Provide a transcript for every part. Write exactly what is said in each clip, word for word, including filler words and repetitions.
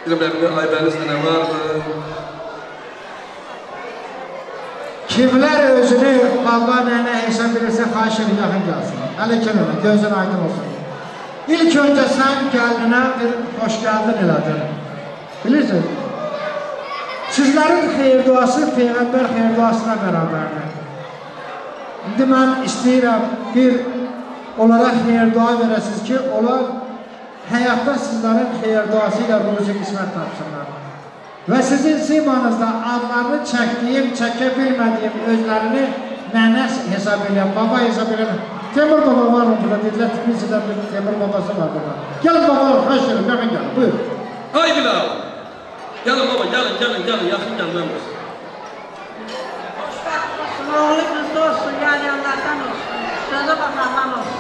bilmem Aybənizdə nə vardı? Kimlər özünü baba, nənə hesab bilirsə, xahiş edin, yaxın gəlsin. Hələ kelime, gözün aydın olsun. İlk önce sen gəlinə bir hoş geldin elədin. Bilirsiniz? Sizlərin xeyir duası Peyğəmbər xeyir duasına bərabərdir. İndi mən istəyirəm bir onlara xeyir dua verəsiniz ki, onlar həyatda sizlərin xeyir duası ilə ruzi qismət tapsınlar. Və sizin simanızda adlarını çəkdiyim, çəkə bilmədiyim özlərini nənəs hesab edən, baba hesab edən Temur baba var mı burada? Dedilər, Tiflis'den bir Temur babası var burada. Gelin babalar, hoş gelin, yakın gelin, buyur. Hay Bilal! Gelin baba, gelin, gelin, gelin, yakın gelmem olsun. Oğlu kızda olsun, yarayanlardan olsun, sözü bakandan olsun.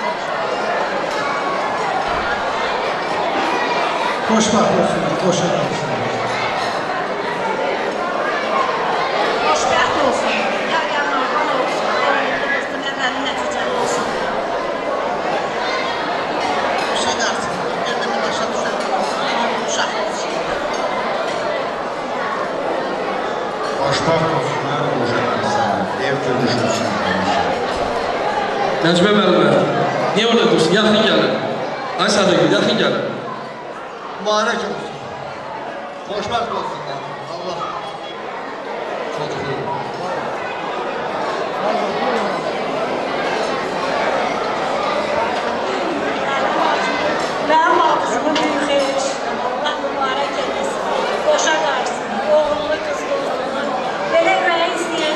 Xoşbaxt olsun, xoşbaxt olsun. Xoşbaxt olsun, yarayanlardan olsun, oğlu nəvəli nəticəli olsun. Uşaq artıq, bir-birini başa düşən uşaq olsun. Xoşbaxt olsunlar, uşaq olsun, ev görüşürsün. Necmi müəllimə, niyə orada dursun? Yaxın gəlin. Ay Sadıqı, yaxın gəlin. Mübarək olsun. Xoşbaxt olsunlar. Allah. Çok iyi. Mənim ağzımın büyük xeyir işlədim. Allah mübarək eləsin. Qoşa qarsın, oğullu qızlı olsun. Belə ürəyə istəyən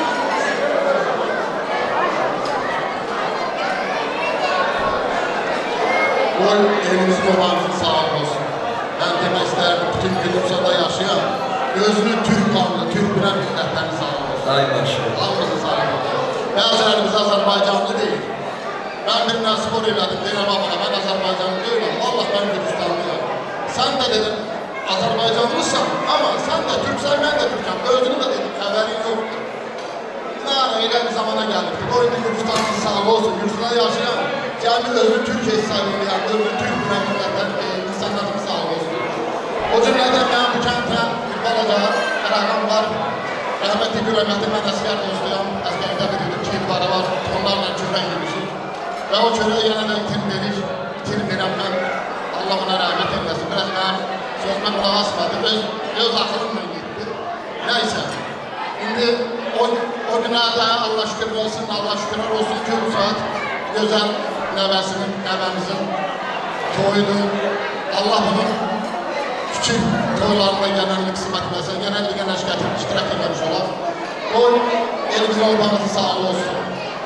Oy, elimizin olansı sağ olsun. Ben demək istəyirəm, bütün Gülümsada yaşayan, özünü Türk qanlı, Türk bilən millətlərini sağ olsun. Ay maşallah. Allah'ın sağ olsun. Bəzilərimiz Azərbaycanlı deyil. Ben bir spor elədim, deyirəm babana, ben Azərbaycanlı deyiləm. Allah ben Gürcistanlıyam. Sen de dedin, Azərbaycanlısın, ama sen de Türksən, ben de Türkəm. Özünü de dedim, xəbərin yoktur. Yani elə bir zamana geldik. O indi Gürcistanlı sağ olsun, Gürcistan'da yaşayan, cəmi özünü Türk hesabı edən, özünü Türk bilən millətlər, insanlarımız sağ olsun. O cümlədə mənim bu kəntə bir balaca rəqəm var. Rəhmətli Gürəmətli, mən əskər dostuyam. Əskərdə bilirdim ki, ilbarı var, onlarla köhrən yemişik. Və o köhrə yenə də itirmirik, itirmirəm mən. Allah ona rəhmət eləsin. Biraz mənim sözümə qulaq asmadı, öz, öz axırımla getdi. Nəysə, indi o, o günlərdə Allah şükür olsun, Allah şükürlər olsun ki, bu saat gözəl nəvəsinin, nəvəmizin toyudur. Allah bunun küçük toylarında genellik qismət eləsin, genellik nəşkətin iştirak eləmiş olar. O, elimizin olmanızı sağ olsun.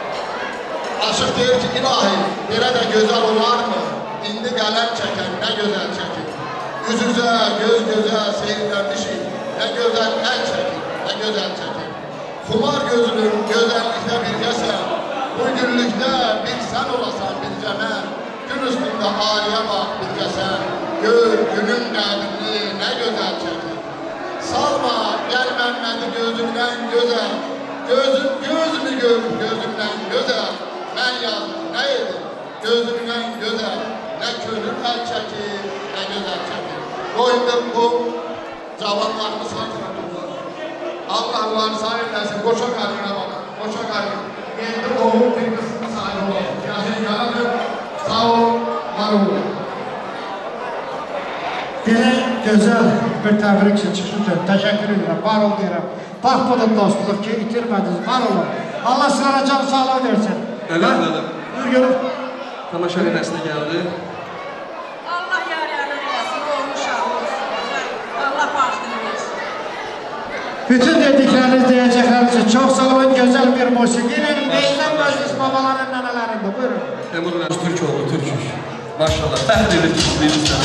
Aşıq deyir ki, ilahi, belə də gözəl olarmı? İndi qələm çəkən, nə gözəl çəkir. Üz-üzə, göz-gözə seyirlənmişik, nə gözəl əl çəkir, nə gözəl çəkir. Xumar gözünün gözəllikdə birgəsən, bu günlükdə bir sən olasan bircə mən, gün üstündə aliyə bax birgəsən, gör günün qədrini nə gözəl çəkir. Salma, gəl Məmmədi gözümdən gözəl, gözüm, gözümü gör gözümdən gözəl, mən yazdım, nə edim, gözümdən gözəl, nə könül əl çəkir, nə gözəl çəkir. Qoyundur bu, cavanlarımız hatırlatırlar. Allah onları sahipləsin, qoşa qarına bakın, qoşa qarına. Indi oğul bir qısmı sahibi olalım. Yazın yaradır, sağ ol, var olun. Belə gözəl bir təbrik üçün çıxışın, təşəkkür edirəm, var ol deyirəm. Bax bunun dostluq ki, itirmədiniz, var olun. Allah sizlərə can sağlığı versin. Ələm, ələm. Buyur görüm. Tamaşanın əsnə gəldi. Allah yarayanı eləsin, oğlu uşaq olsun. Allah bağışını versin. Bütün dedikləriniz, deyəcəkləriniz üçün çox sağ olun, gözəl bir musiqinin meydan məclis babaların nənələrində. Buyurun. Emrullah Türk oğlu, Türküş. Maşallah, fəxr edir Türklüyünüz sənə.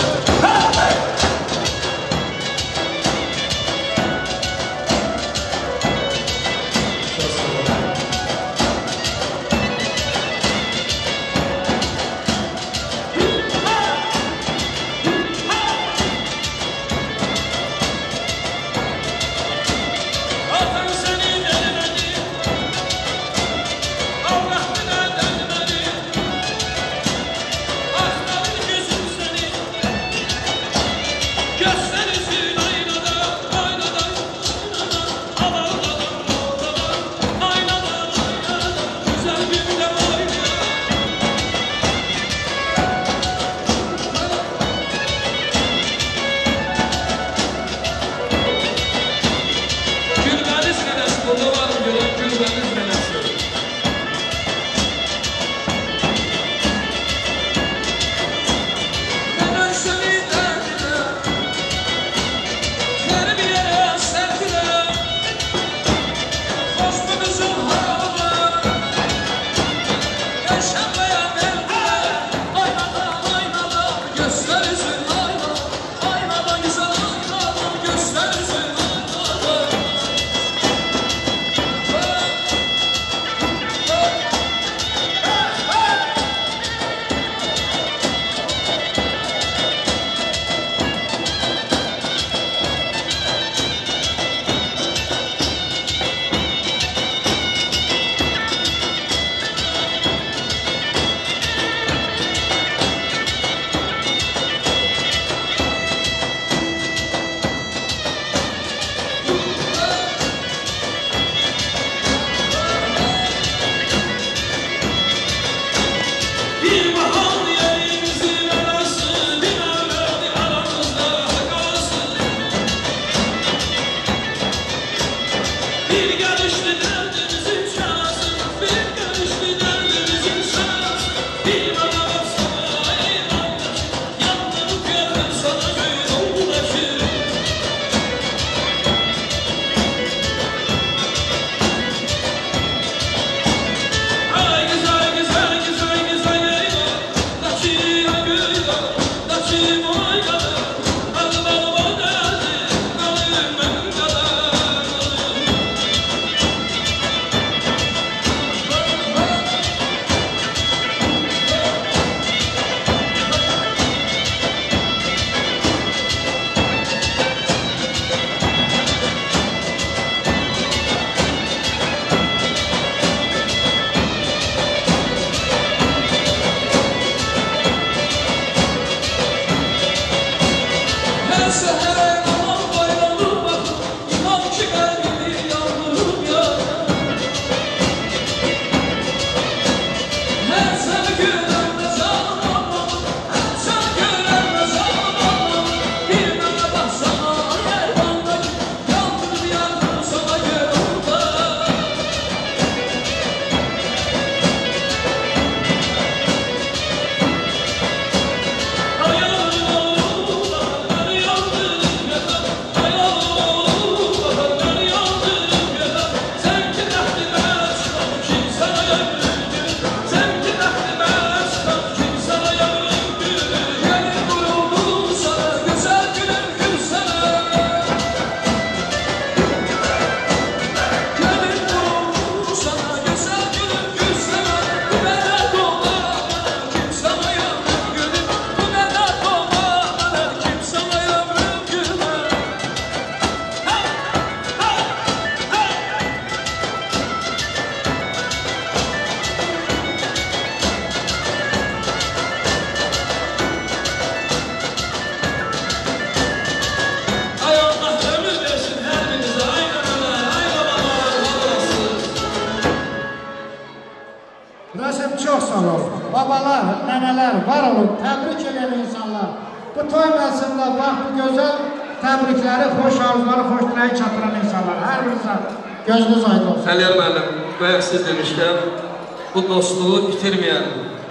Babalar, nəneler, var olun, təbrik edən insanlar. Bu toy məsində bax bu gözəl təbrikləri, xoş arzuları, xoş diləyi çatıran insanlar. Hər birinizə gözünüz aydın olsun. Əliyar müəllim, bayaq siz demişkən, bu dostluğu itirməyən,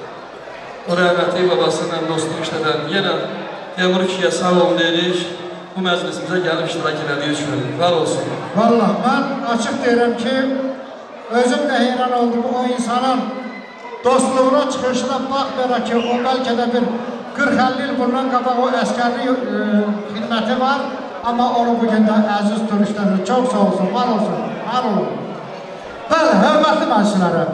o rəhmətli babasıyla dostluq işlədən, yenə Teymur kişiyə sağ olun deyirik, bu məclisimizə gəlib iştirak elədiyi üçün. Var olsun. Valla, mən açıq deyirəm ki, özüm də heyran oldum o insanın dostluğuna çıxışına baxmayaraq ki, o bəlkə də bir qırx əlli il bundan qabaq o əskərli e, xidməti var, amma onu bugün də əziz turistlədir. Çox sağ olsun, var olsun, var olun. Bəli, hörmətli məclisləri.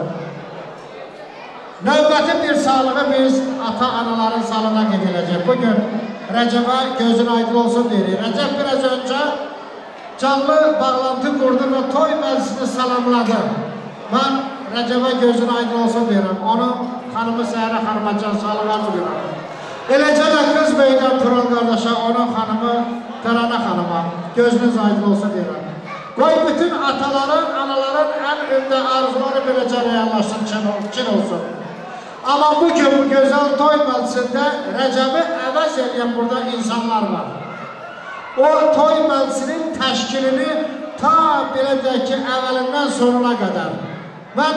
Növbəti bir sağlığı biz ata-anaların salına gediləcək. Bugün Rəcəbə gözün aydın olsun deyirik. Rəcəb biraz öncə canlı bağlantı qurdu və toy məclisini salamladı. Mən Rəcəbə gözün aydın olsun deyirəm. Onun xanımı Səhərə xanıma can sağlığı arzu edirəm. Eləcə də qız beydən Turan qardaşa, onun xanımı Tərana xanıma gözünüz aydın olsun deyirəm. Qoy bütün ataların, anaların ən öndə arzuları beləcə reallaşsın, çin olsun. Amma bugün bu gözəl toy məclisində Rəcəbi əvəz edən burada insanlar var. O toy məclisinin təşkilini ta belə deyək ki, əvvəlindən sonuna qədər. Mən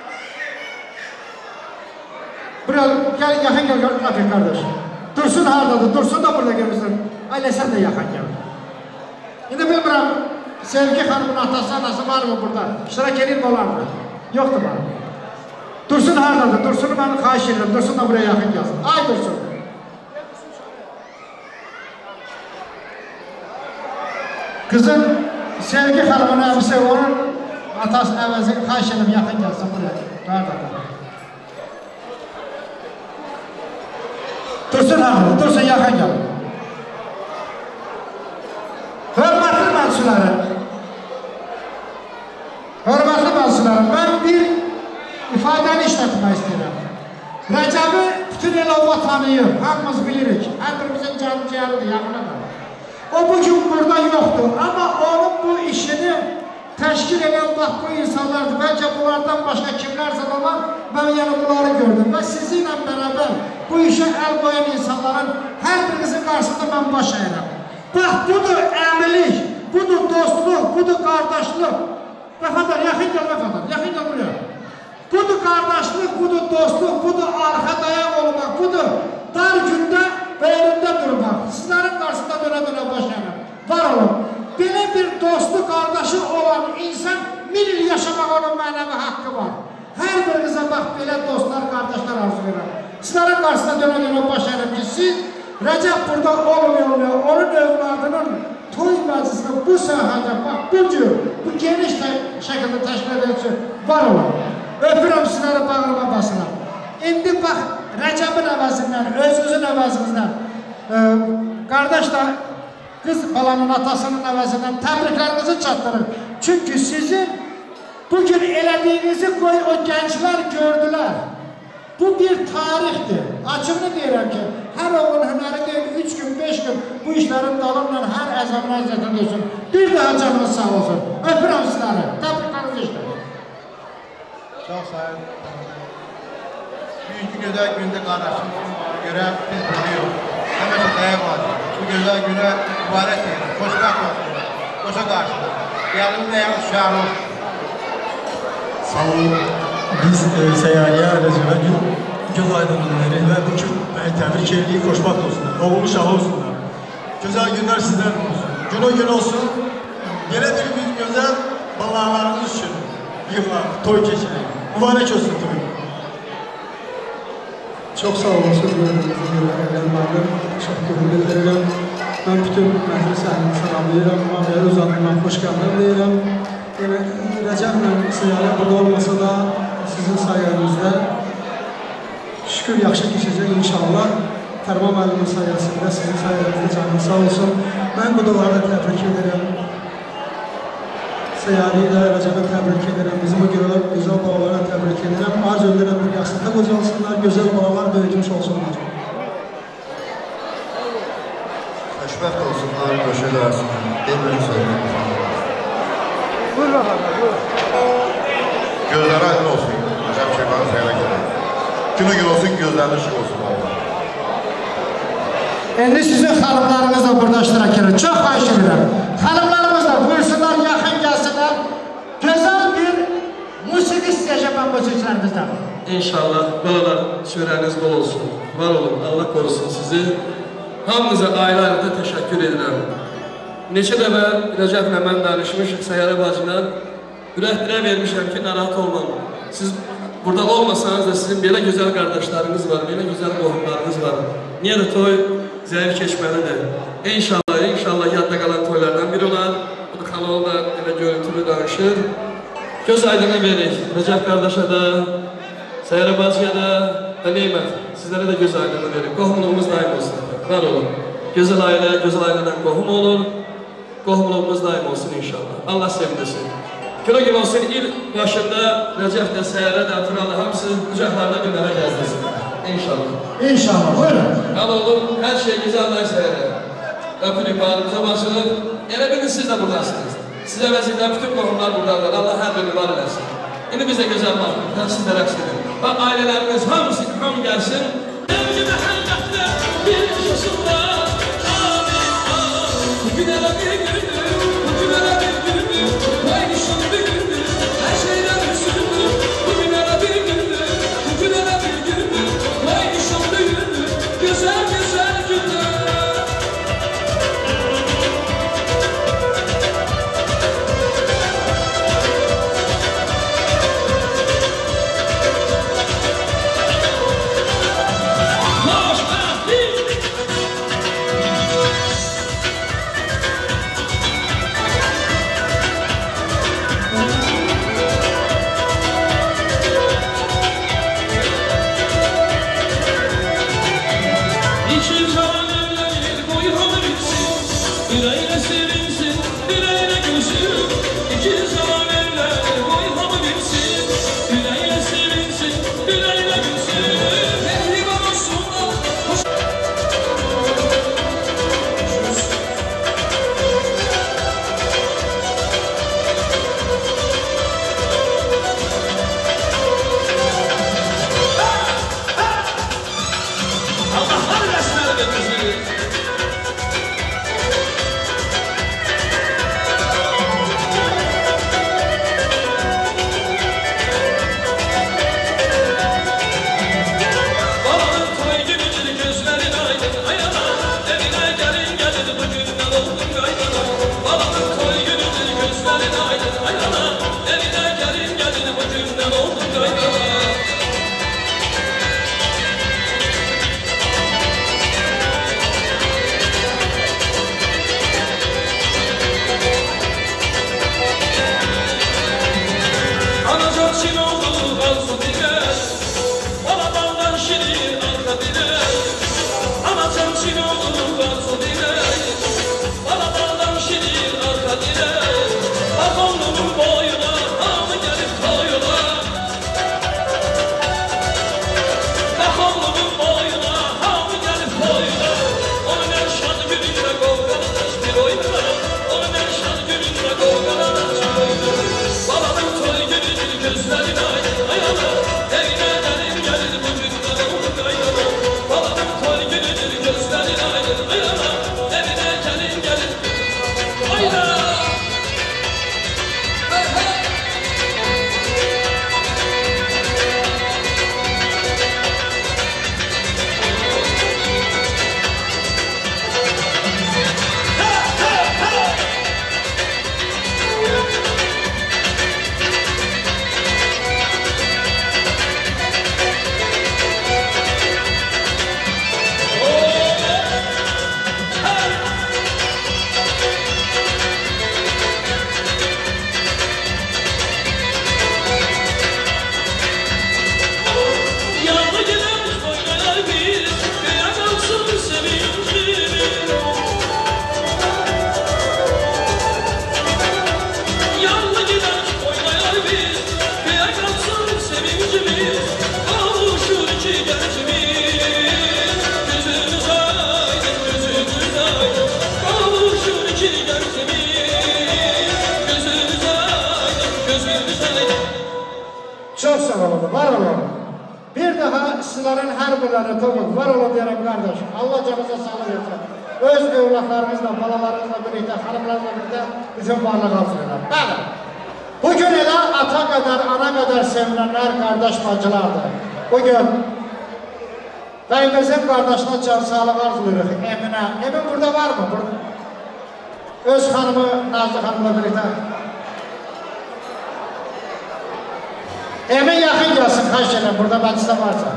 buraya gəl, yaxın gəl, Rafik qardaş. Dursun haradadır, Dursun da burada görürsən. Ailə sən də yaxın gəl. İndi bilmirəm, Sevgi xanımın atası, anası var mı burada? İştirak edin olar mı? Yoxdur var. Dursun haradadır, Dursun'u mən xahiş edirəm, Dursun da buraya yaxın gəlsin. Ay Dursun. Kızın Sevgi xanımın əbisi, onun atası əvəzi xahiş edirəm, yaxın gəlsin buraya. Haradadır. Dursun haradadır, Dursun yaxın gəl. Hörmətli məclisləri, hörmətli məclisləri, mən bir ifadəni işlətmək istəyirəm. Rəcəbi bütün el ova tanıyır, hamımız bilirik, hər birimizin canı ciyəridir, yaxınıdır. O bugün burada yoxdur, amma onun bu işini təşkil edən bax bu insanlardır. Bəlkə bunlardan başqa kimlərsə də var, mən yəni bunları gördüm və sizinlə bərabər bu işə əl qoyan insanların hər birinizin qarşısında mən baş əyirəm. Bax, budur əmilik, budur dostluq, budur qardaşlıq. Vəfadar, yaxın gəl, Vəfadar, yaxın gəl buraya. Budur qardaşlıq, budur dostluq, budur arxa dayaq olmaq, budur dar gündə və elində durmaq. Sizlərin qarşısında dönə-dönə başlayalım. Var olun. Belə bir dostu, qardaşı olan insan min il yaşamaq onun mənəvi haqqı var. Hər birinizə bax, belə dostlar, qardaşlar arzu verirəm. Sizlərin qarşısında dönə-dönə başlayalım ki, siz Rəcəb burada olmuyor, onun övladının toy məclisini bu sahədə, bax, bu cür, bu geniş şəkildə təşkil edilsin, var olun. Öpürəm sizləri bağırma basıram. İndi bax, Rəcəbin əvəzindən, özünüzün əvəzinizdən, e, qardaş da qız balanın atasının əvəzindən təbriklərinizi çatdırır. Çünki sizin bugün elədiyinizi qoy o gənclər gördülər. Bu bir tarixdir. Açığını deyirəm ki, hər oğlun hünəri deyil, üç gün, beş gün bu işlərin dalımla hər əzəmin əziyyətini duysun. Bir daha canınız sağ olsun. Öpürəm sizləri. Təbrikləriniz işdir. Çox sağ olun. Bugünkü gözəl gündə qardaşımızın görə biz buradayıq. Həmişə dəyə var. Bu gözəl günə mübarək edir. Xoşbəxt olsun. Qoşa qarşıdır. Gəlin dəyəmiz şəhərlik. Sağ olun. Biz e, səyyariyə Rəcəbə göz aydınlığını verir və bu gün təbrik edirik, xoşbəxt olsunlar. Oğlu şah olsunlar. Gözəl günlər sizlər olsun. Gün o gün olsun. Belə bir biz gözəl balalarımız üçün yığlar, toy keçirir. Mübarək olsun toy. Çox sağ olasınız, gəlmədim, təşəkkür edirəm. Mən bütün məclis əhlini salamlayıram, mən öz adımdan xoş gəldim deyirəm. Yəni, Rəcəblə Səyyarə burada olmasa da sizin sayənizdə şükür yaxşı keçəcək inşallah. Tərma müəllimin sayəsində, sizin sayənizdə canlı sağ olsun. Mən bu dolarda təbrik edirəm. Səyyarəyi də Rəcəbə təbrik edirəm. Bizim o gözəl balalara təbrik edirəm. Arz edirəm bir yaxşılıqda qocalsınlar, gözəl balalar böyütmüş olsunlar. Xoşbəxt olsunlar, qoşa qarşısınlar. Bir-birini söyləyəm. Buyur bakalım, buyur. Gözləri aydın olsun. Rəcəb Şeybanın səyərə gəlir. Günü gün olsun, gözlərinin ışıq olsun. İndi sizin xanımlarınız da burada iştirak edir. Çox xahiş edirəm. Xanımlarımız da buyursunlar, yaxın gəlsinlər. Gözəl bir musiqi istəyəcəm mən bu sözlərimizdən. İnşallah balalar şöhrəniz bol olsun. Var olun, Allah korusun sizi. Hamınıza ailələrdə təşəkkür edirəm. Neçə dəfə Rəcəblə mən danışmışıq Səyyarə bacılar. Ürəkdirə vermişəm ki, narahat olmam. Siz burada olmasanız da sizin belə gözəl qardaşlarınız var, belə gözəl qohumlarınız var. Niyə də toy zəif keçməlidir. İnşallah, inşallah yadda qalan toylardan biri olar. Bu da xalalı da elə görüntülü danışır. Göz aydını verir. Rəcəb qardaşa da, Səyyarə bacıya da və Neymət. Sizlərə də göz aydını verir. Qohumluğumuz daim olsun. Var olun. Gözəl ailə, gözəl ailədən qohum olur. Qohumluğumuz daim olsun inşallah. Allah sevindirsin. Günə gün olsun, il başında Rəcəb də, Səyyarə də, Turalı hamısı qucaqlarına bir mənə gəzdirsin. İnşallah. İnşallah, buyurun. Qal olun, hər şey güzəllər Səyyarə. Öpürük, bağrımıza başlayın. Elə bilin siz də buradasınız. Sizə vəzirdən bütün qohumlar buradadır. Allah hər birini var eləsin. İndi bizə gözəl baxın, siz də rəqs edin. Bax, ailələrimiz hamısı, hamı gəlsin. Evci məhəllətdə bir yaşında amin, amin. Bugün elə bir gündür, bugün elə bir gündür. Paylaşım bir gündür, hər şeylər üstündür. Bugün elə bir gündür, bugün elə bir gündür. Paylaşım bir gündür, güzel güzel gündür. Oh! oldu, var olun. Bir daha sizlerin her birine toplum, var olun diyelim kardeşim. Allah canınıza sağlık etsin. Öz evlatlarınızla, balalarınızla birlikte, hanımlarla birlikte bizim varlık alsınlar. Bəli. Bugün elə ata kadar, ana kadar sevilenler kardeş bacılardır. Bugün bəyimizin kardeşine can sağlık arzulayırıq Emine. Emin burada var mı? Burada. Öz hanımı Nazlı hanımla birlikte. Emin yakın gelsin kaç tane burada mecliste varsa.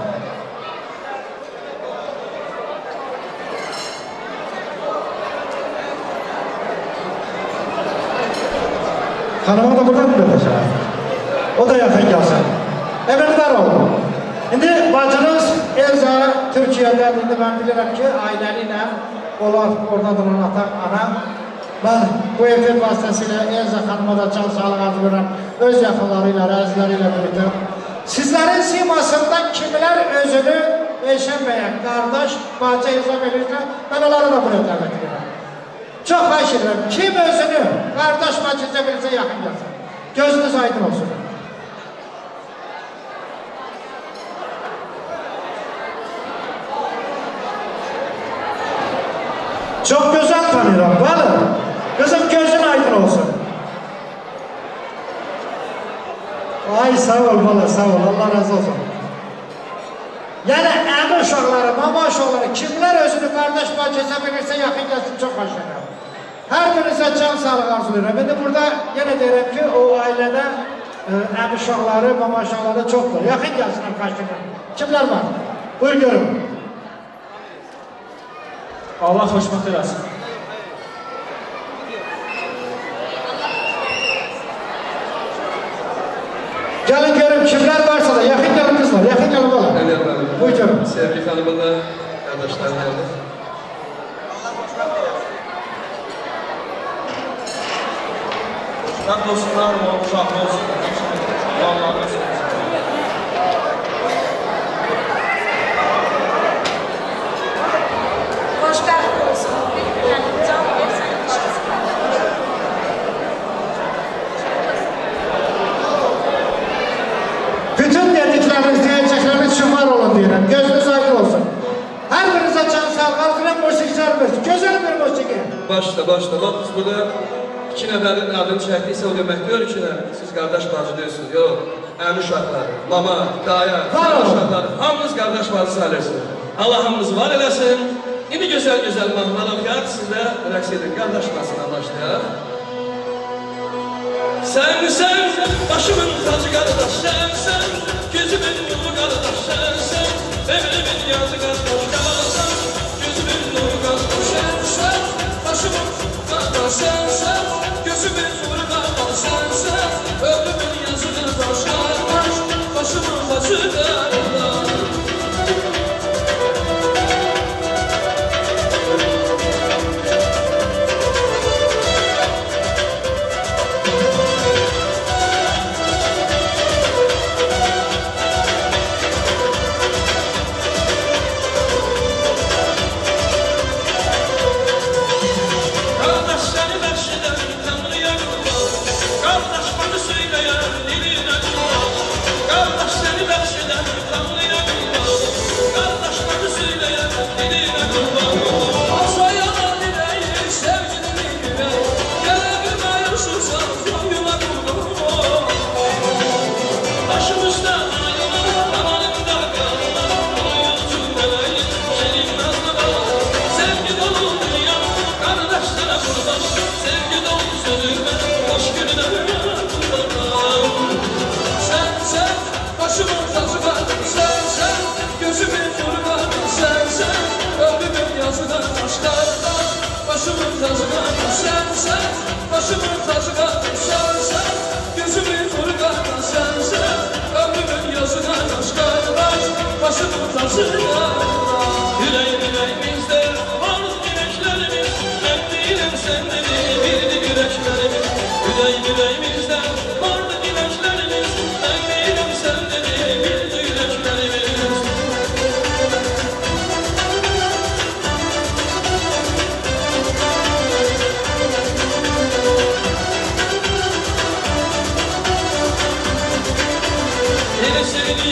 Hanıma da burada mı böylece? O da yakın gelsin. Emin var oldu. Şimdi bacınız Elza Türkiye'de, şimdi ben bilirim ki aileliyle onlar orada duran ata, ana. Ben bu efir vasıtasıyla Elza hanıma da can sağlık arzu veririm. Öz yakınlarıyla, razileriyle birlikte. Sizlerin simasından kimler özünü eşenmeyen kardeş, bacı hesap verirse ben onları da buraya davet ediyorum. Çok hoş ederim. Kim özünü kardeş, bacı hesap verirse yakın gelsin. Gözünüz aydın olsun. Çok güzel tanıyorum. Balım. Kızım gözün aydın olsun. Ay sağ ol bala, sağ ol. Allah razı olsun. Yani əmi uşaqları, mama uşaqları kimler özünü kardeş bacı hesap verirse yakın gelsin, çok hoş ederim. Her birinize can sağlık arzulayırım. Ben de burada yine derim ki o ailede e, əmi uşaqları, mama uşaqları çoktur. Yakın gelsin karşıdan. Kimler var? Buyur görün. Allah xoşbəxt eləsin. Gelin görün kimler varsa da yakın gelin kızlar, yakın gelin bana. Buyur canım. Sevgili hanımınla kardeşlerim geldi. Mən dostlar, uşaqlı olsun. Allah'a olsun. Xoşbəxt olsun. Yəni can versən işləsin. Bütün dedikleriniz, diyecekleriniz şumar olun diyelim. Gözünüz aydın olsun. Her birinize can sağlık arzulayın, musikiler versin. Güzel bir musiki. Başla, başla. Bak biz burada iki nəfərin adını çəkdiysə o demək deyil ki, siz qardaş bacı deyilsiniz. Yox, əmi uşaqları, mama, daya, uşaqları, hamınız qardaş bacı sayılırsınız. Allah hamınızı var eləsin. İndi gözəl-gözəl mahnılar oxuyar, sizlə rəqs edin. Qardaş bacısına başlayaq. Sen, sen, başımın tacı qardaş, sen, sen, gözümün nuru qardaş, sen, sen, ömrümün yazı qardaş, sen, gözümün nuru qardaş, sen, sen, başımın qardaş, sen, sen, gözümün nuru qardaş, sen, sen, ömrümün yazı qardaş, qardaş, başımın tacı qardaş. Başımın tacı qardaş, sen, sen, başımın tacı qardaş, sen, sen, gözümün nuru qardaş, sen, sen, ömrümün yazı qardaş, qardaş, başımın tacı qardaş. Ürək, ürəyimizdə varız ürəklərimiz, mən deyirəm sən dedi, bildi ürəklərimiz. Ürək, ürəyimizdə vardı ürəklərimiz, mən deyirəm sən dedi, bildi ürəklərimiz. Seni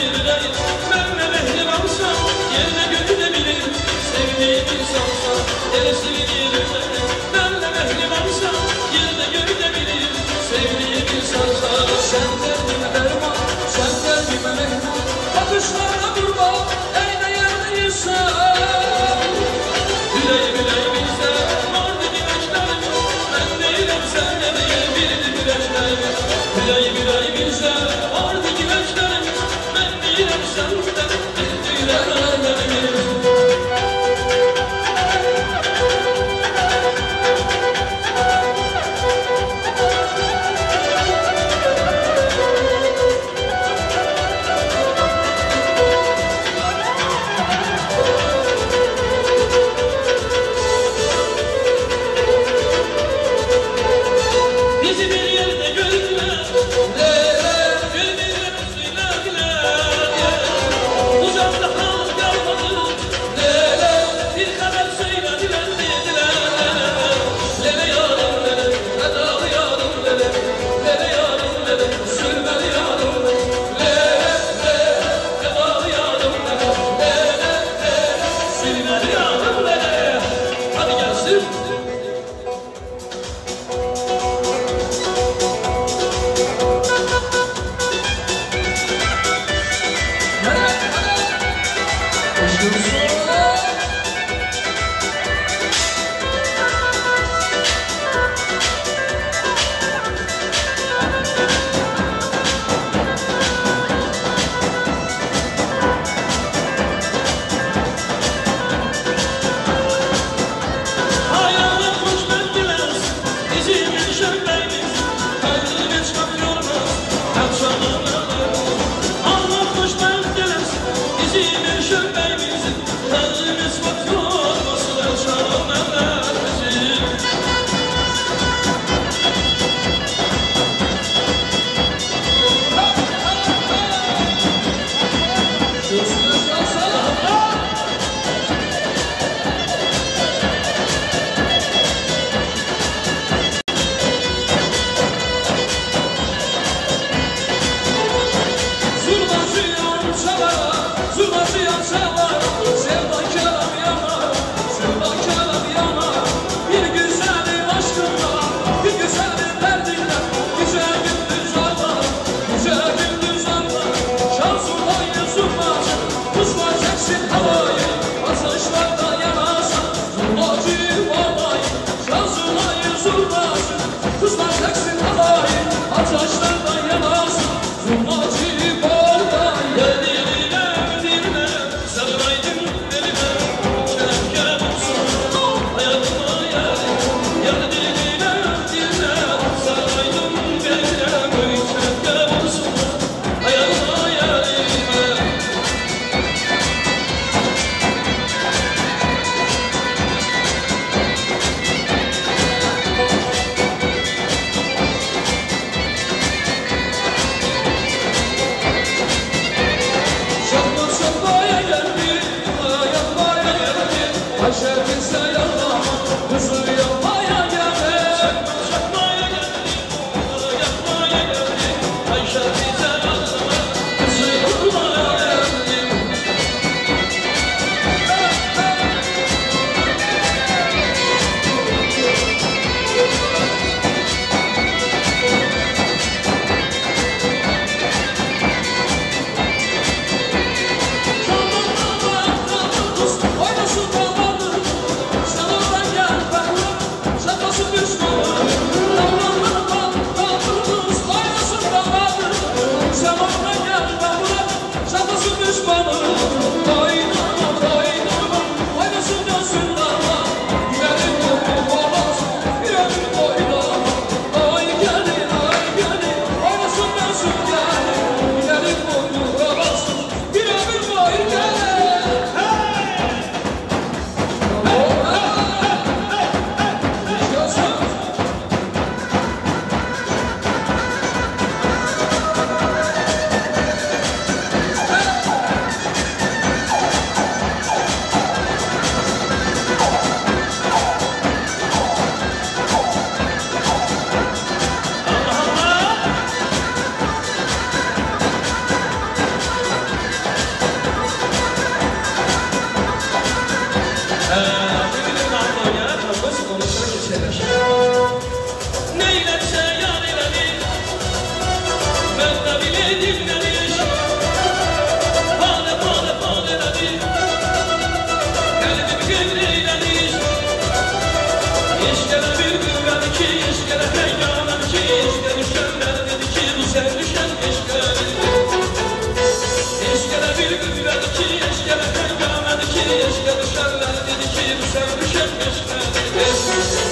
Neylerse yar elədir, mən də biledim nədir. Padə, padə, padə elədir, qəlbim qeyr eylədir. İşgələ bir qüvvədir ki, işgələ həyyanədir ki, işgə düşənlər dedi ki, bu sən düşən işgədir. İşgələ bir qüvvədir ki, işgələ həyyanədir ki, işgə düşənlər dedi ki, bu sən düşən işgədir.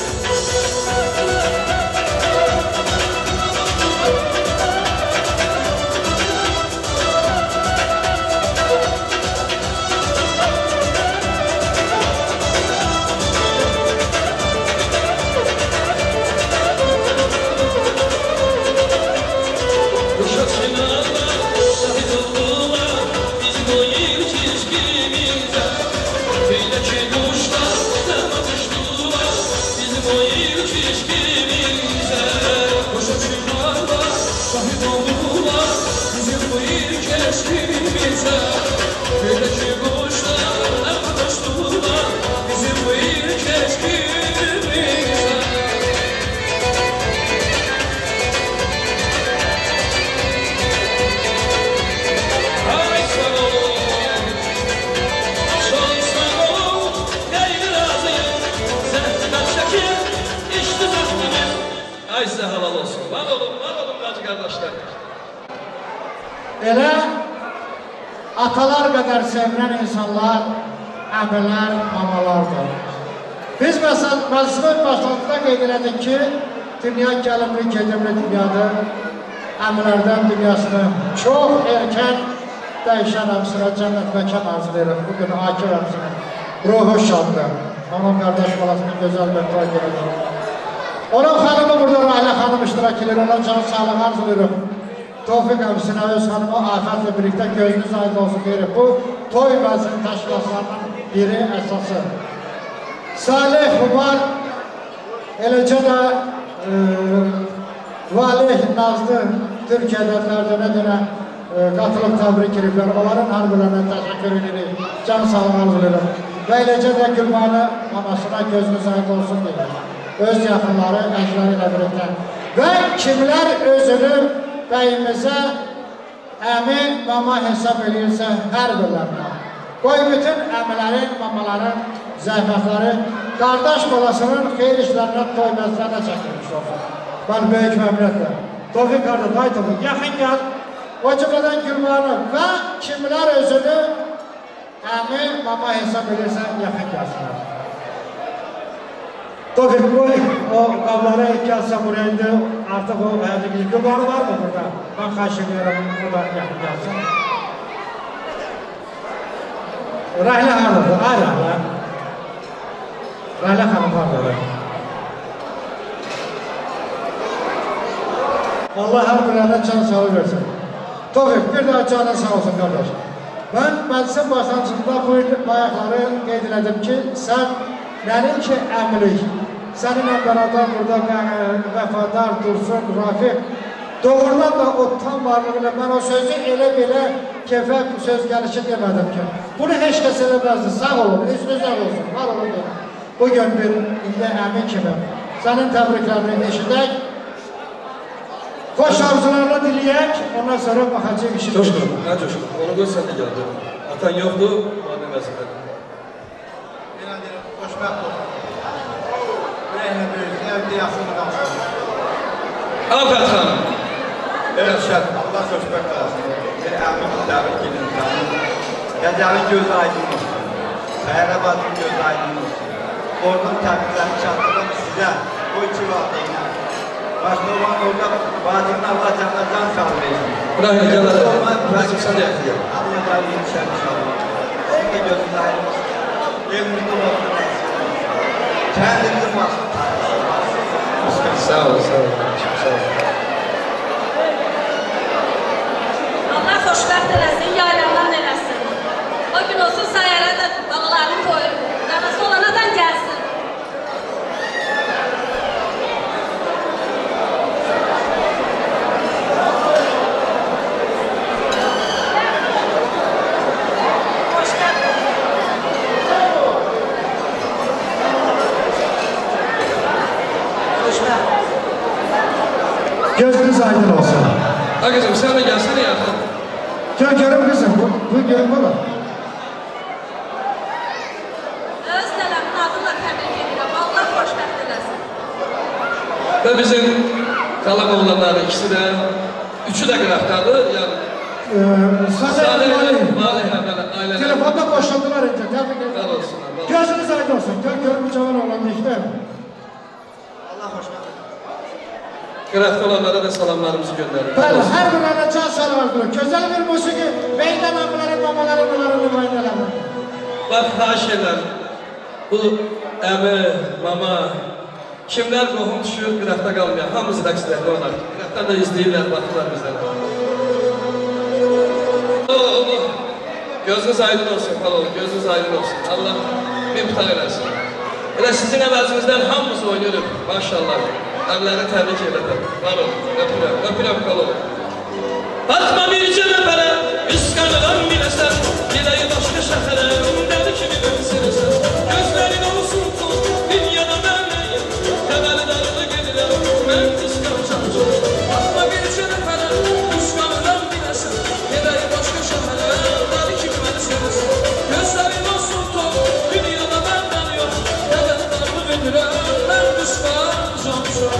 Ay sizə halal olsun. Var olun, var olun bacı qardaşlar. Elə atalar qədər sevinən insanlar əmrlər, mamalardır. Biz məsələn, məclisin başlantıda qeyd elədik ki, dünya gəlimli, gedimli dünyadır. Əmrlərdən dünyasını çox erkən dəyişən əmsinə cənnət məkan arzu verir. Bugün Akif əmsinin ruhu şaddır. Onun qardaş balasının gözəl bir toy gelir. Onun xanımı burada Rahlə xanım iştirak edir, ona can sağlıq arzu verir. Tofiq əmsinə öz xanımı afətlə birlikdə gözünüz aydın olsun deyirik. Bu, toy məclisinin təşkilatlarının biri əsası. Salih Xumar, eləcə də e, Valih Nazlı Türkiyə dövlətlərinə dönə e, qatılıb təbrik ediblər. Onların harbələrinə təşəkkür edirik, can sağlıq arzu verir. Və eləcə də Gülmanı anasına gözünüz aydın olsun deyirik. Öz yaxınları, əzləri ilə birlikdə. Və kimlər özünü bəyimizə əmi, mama hesab edirsə hər birlərinə. Qoy bütün əmilərin, mamaların, zəhmətləri qardaş balasının xeyir işlərinə, toy məzlərinə çəkilmiş olsun. Mən böyük məmnuniyyətlə. Tofiq qardaş, ay Tofiq, yaxın gəl. O cümlədən Gülmanı və kimlər özünü əmi, mama hesab edirsə yaxın gəlsinlər. Tofiq qoy, o qabları gəlsə buraya indi, artıq o həyatı gidir. Gülmanı var mı burada? Ben xahiş ediyorum, burada yaxın gəlsin. Rahlə xanımdır, ay Rahlə. Rahlə xanım vardır. Allah hər birlərinə can sağlığı versin. Tofiq, bir daha canın sağ olsun qardaş. Ben məclisin başlanğıcında bu bayaqları qeyd elədim ki, sən mənim ki əmlik, səninlə beraber burada vəfadar, dursun, Rafiq, doğrudan da o tam varlığıyla mən o sözü elə belə kefə söz gəlişi demədim ki. Bunu heç kəs eləməzdi, sağ olun, üstünüz sağ olsun, var olun. Bugün bir indi əmin kimi sənin təbriklərini eşidək, xoş arzularını diləyək, ondan sonra baxacaq işi. Coşqun, nə coşqun, onu qoy sən də gəldi. Atan yoxdur, bu anne məsələdir. Bilən deyirəm, xoşbəxt olsun. Ürəklə böyük, evdə yaxın qalsın. Afət xanım. Evet şərt, Allah xoşbəxt olsun. Bir əmin təbrik edin canım. Gəcəli göz aydın olsun. Səhərəbadın göz aydın olsun. Ordun təbriklərini çatdırdım sizə, bu iki vaxtda ilə. Başda olan orada bacının Allah cənnətdən sağlıq edin. Rahlə gələr, Rəsim sən də yaxın gəl. Allah da yetişər inşallah. Sizin də gözünüz aydın olsun. Evinizdə olsun. Kəndinizin olsun. Sağ ol, sağ ol, sağ ol. Allah xoşbəxt eləsin, yaylandan eləsin. O gün olsun sayara da balaların toyu, danası olanadan gəlsin. gözünüz aydın olsun. Ha kızım sen de gelsene yakın. Gör görüm kızım, bu, bu görüm baba. Öz dələmin adına təbrik edirəm. Allah xoşbəxt eləsin. Ve bizim kalan oğlanların ikisi de, üçü de qıraqdadır. Yani Ee, Sadece Malih aileler. telefonda boşaldılar önce. Tebrik ederim. Sağ olsunlar. Gözünüz aydın olsun. Gör görüm bu cavan oğlan işte. Allah xoşbəxt eləsin. Qıraqda olanlara da salamlarımızı gönderin. Bəli, hər birine can salvardır. Güzel bir musiki, meydan amların, mamaların, onların nümayəndələri. Bak xahiş eder. Bu əmi, mama, kimler qohum düşür, qıraqda qalmayan, hamımız rəqslərdə olar. Qıraqdan da izləyirlər, baxırlar bizdən. Gözünüz aydın olsun, xalov, gözünüz aydın olsun. Allah imtihan eləsin. Elə sizin əvəzinizdən hamımız oynayırıq, maşallah. Əmləri təbrik edirəm. Var olun, öpürəm, öpürəm xalov. Batma bir cəbələ, üskələrəm biləsən, giləyi başqa şəhərə, dəli kimi ömsünəsən. Gözlərin olsun tut, dünyada mənləyəm, təbəli darılı gedirəm, mən qısqanacam çox. Batma bir cəbələ, üskələrəm biləsən, giləyi başqa şəhərə, dəli kimi ömsünəsən. Gözlərin olsun tut, dünyada mənləyəm, təbəli darılı gedirəm, mən qısqanacam çox.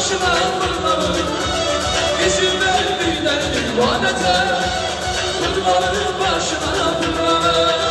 başına fırlanır İzin vermeyler ibadete Fırlanır başına fırlanır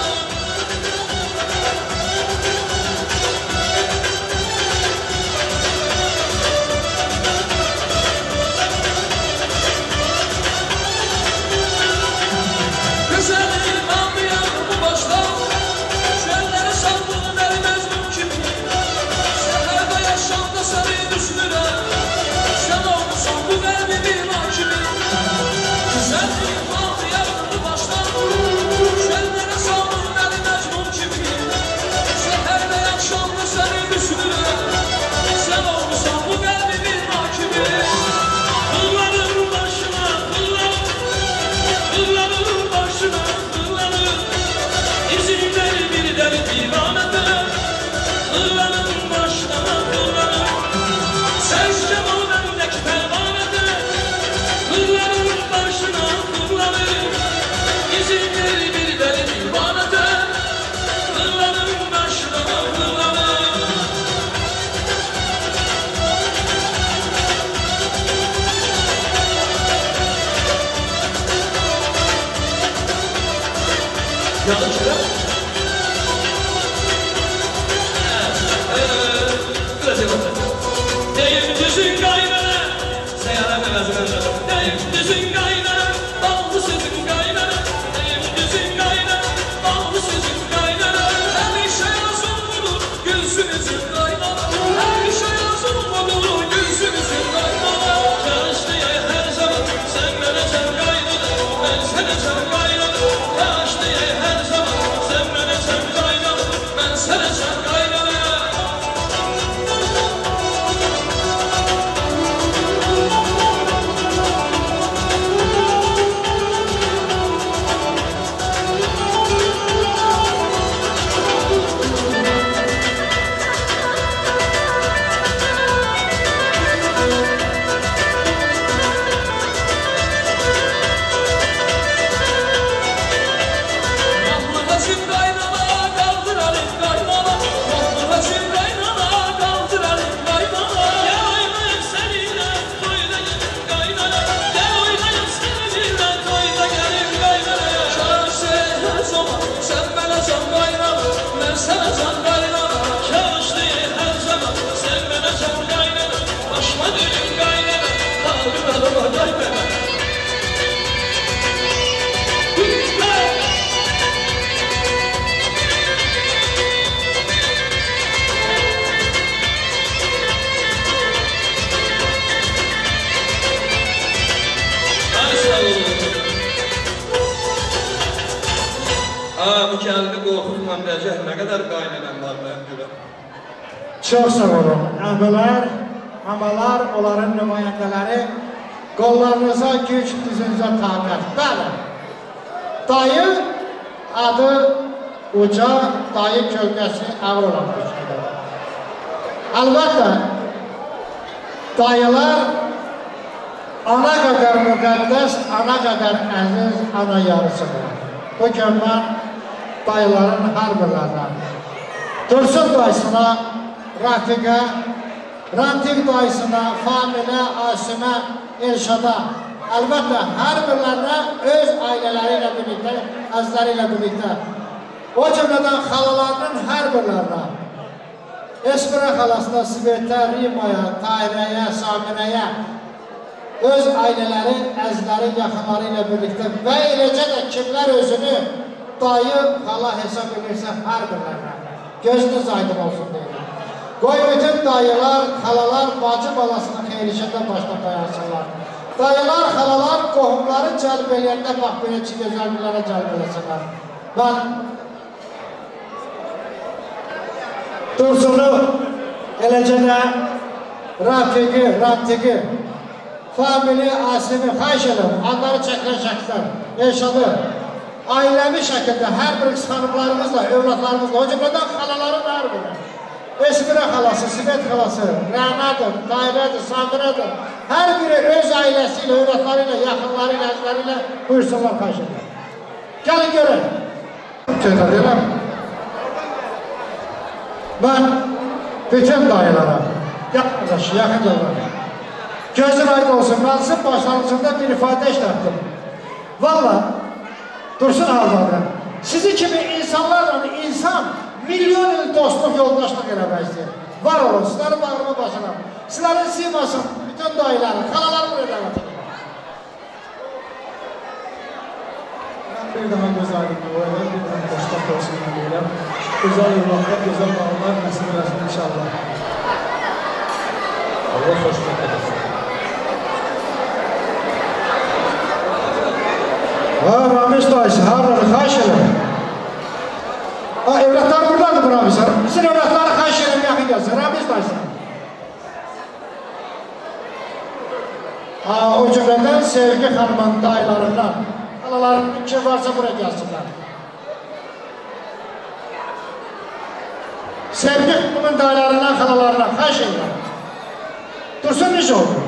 Güzelim anlayan bu başta Şöllere sandığın el mezmun kimi Seferde yaşamda seni düşünürüm Sen olmuşsun bu kalbimin hakimi Güzelim anlayan bu başta Şöllere sandığın el mezmun kimi Seferde yaşamda seni düşünürüm Sen olmuşsun bu kalbimin hakimi Kılların başına kıllar Kılların başına kıllanır İzinleri bir deli divanede Kılların başına kıllanır Sezce o bendeki pervanede Kılların başına kıllanır İzinleri bir deli divanede Kılların başına kıllanır Yanlış mı? Biraz yapalım. Deyim düzün kaynana, seyara memezler. Deyim düzün kaynana, ballı sözün kaynana. Deyim düzün kaynana, ballı sözün kaynana. Her işe yazın olur, gülsünüzün kaynana. Her işe yazın olur, gülsünüzün kaynana. Yaş diye her zaman sen bana can kaynana, ben sana can kaynana. Yaş diye her zaman sen bana can kaynana, ben sana can kaynana. Mahmur Hasim kaynana, kaldır Halim kaynana. Mahmur Hasim kaynana, kaldır Halim kaynana. Gel oynayın seninle, toyda gelin kaynana. Gel oynayın seninle, toyda gelin kaynana. Kaşı her zaman sen bana can kaynana, ben sana can kaynana. Kaş diye her zaman sen bana can kaynana. Başma dönün kaynana, kaldır Halim'a kaynana. Aa, bu kəndi qorxutmam dəyəcək, nə qədər qaynənəm var mən görə. Çox sağ olun. Əmbələr, amalar, onların nümayəndələri qollarınıza güc, düzünüzə taqət. Bəli, dayı adı uca, dayı kölgəsi əvr olan bir şeydir. Əlbəttə, dayılar ana qədər müqəddəs, ana qədər əziz, ana yarısıdır. Bu gün mən dayıların hər birlərindən Dursun dayısına, Rafiqə, Rantiq dayısına, Familə, Asimə, Elşada, əlbəttə, hər birlərinə öz ailələri ilə birlikdə, əzləri ilə birlikdə, o cümlədən xalalarının hər birlərinə, Esmira xalasına, Sibetə, Rimaya, Tahirəyə, Saminəyə, öz ailələri, əzləri, yaxınları ilə birlikdə və eləcə də kimlər özünü dayı, xala hesab edirsə hər birlərinə, gözünüz aydın olsun deyil. Qoy bütün dayılar, xalalar, bacı balasını xeyrişəndə başda dayansınlar. Dayılar, xalalar, qohumları cəlb eləyəndə bax, belə ki, gözəlliklərə cəlb eləsinlər. Mən Dursunu, eləcə də Rafiqi, Rantiqi, Famili, Asimi, xahiş edirəm, adları çəkilən şəxslər, Elşadı, ailəvi şəkildə hər bir xanımlarımızla, övladlarımızla, o cümlədən xalaların hər biri, Esmira xalası, Sibet xalası, Rənadır, Tahirədir, Samirədir, hər biri öz ailəsi ilə, övladları ilə, yaxınları ilə, əzləri ilə buyursunlar, xahiş edirəm. Gəlin görək. Sözə deyirəm. Ben bütün dayılara, yaxın yaxın Gözün aydın olsun. Məclisin başlanğıcında bir ifadə işlətdim. Valla, dursun haldadır. Sizi kimi insanlarla insan milyon il dostluq, yoldaşlıq eləməkdir. Var olun, sizlərin bağrımı başına. Sizlərin simasın, bütün dayıları, xalaları buraya davet edin. Ben bir daha göz aydınlığı olaylar, bir daha dostluq olsun deyirəm. Gözəl yollarda, gözəl bağlar nasip eləsin inşallah. Allah xoşbəxt edəsin. Ha, Ramiz dayısı, harları, xahiş edin. Ha, evlatlar buradadır bu Ramiz. Bizim evlatları xahiş edin, yaxın gəlsin. Ramiz dayısı. Ha, o cümlədən Sevgi xanımın dayılarından, halaların kim varsa buraya gəlsinlər. Sevgi xanımın dayılarından, halalarından, xahiş edin. Dursun, necə oldu?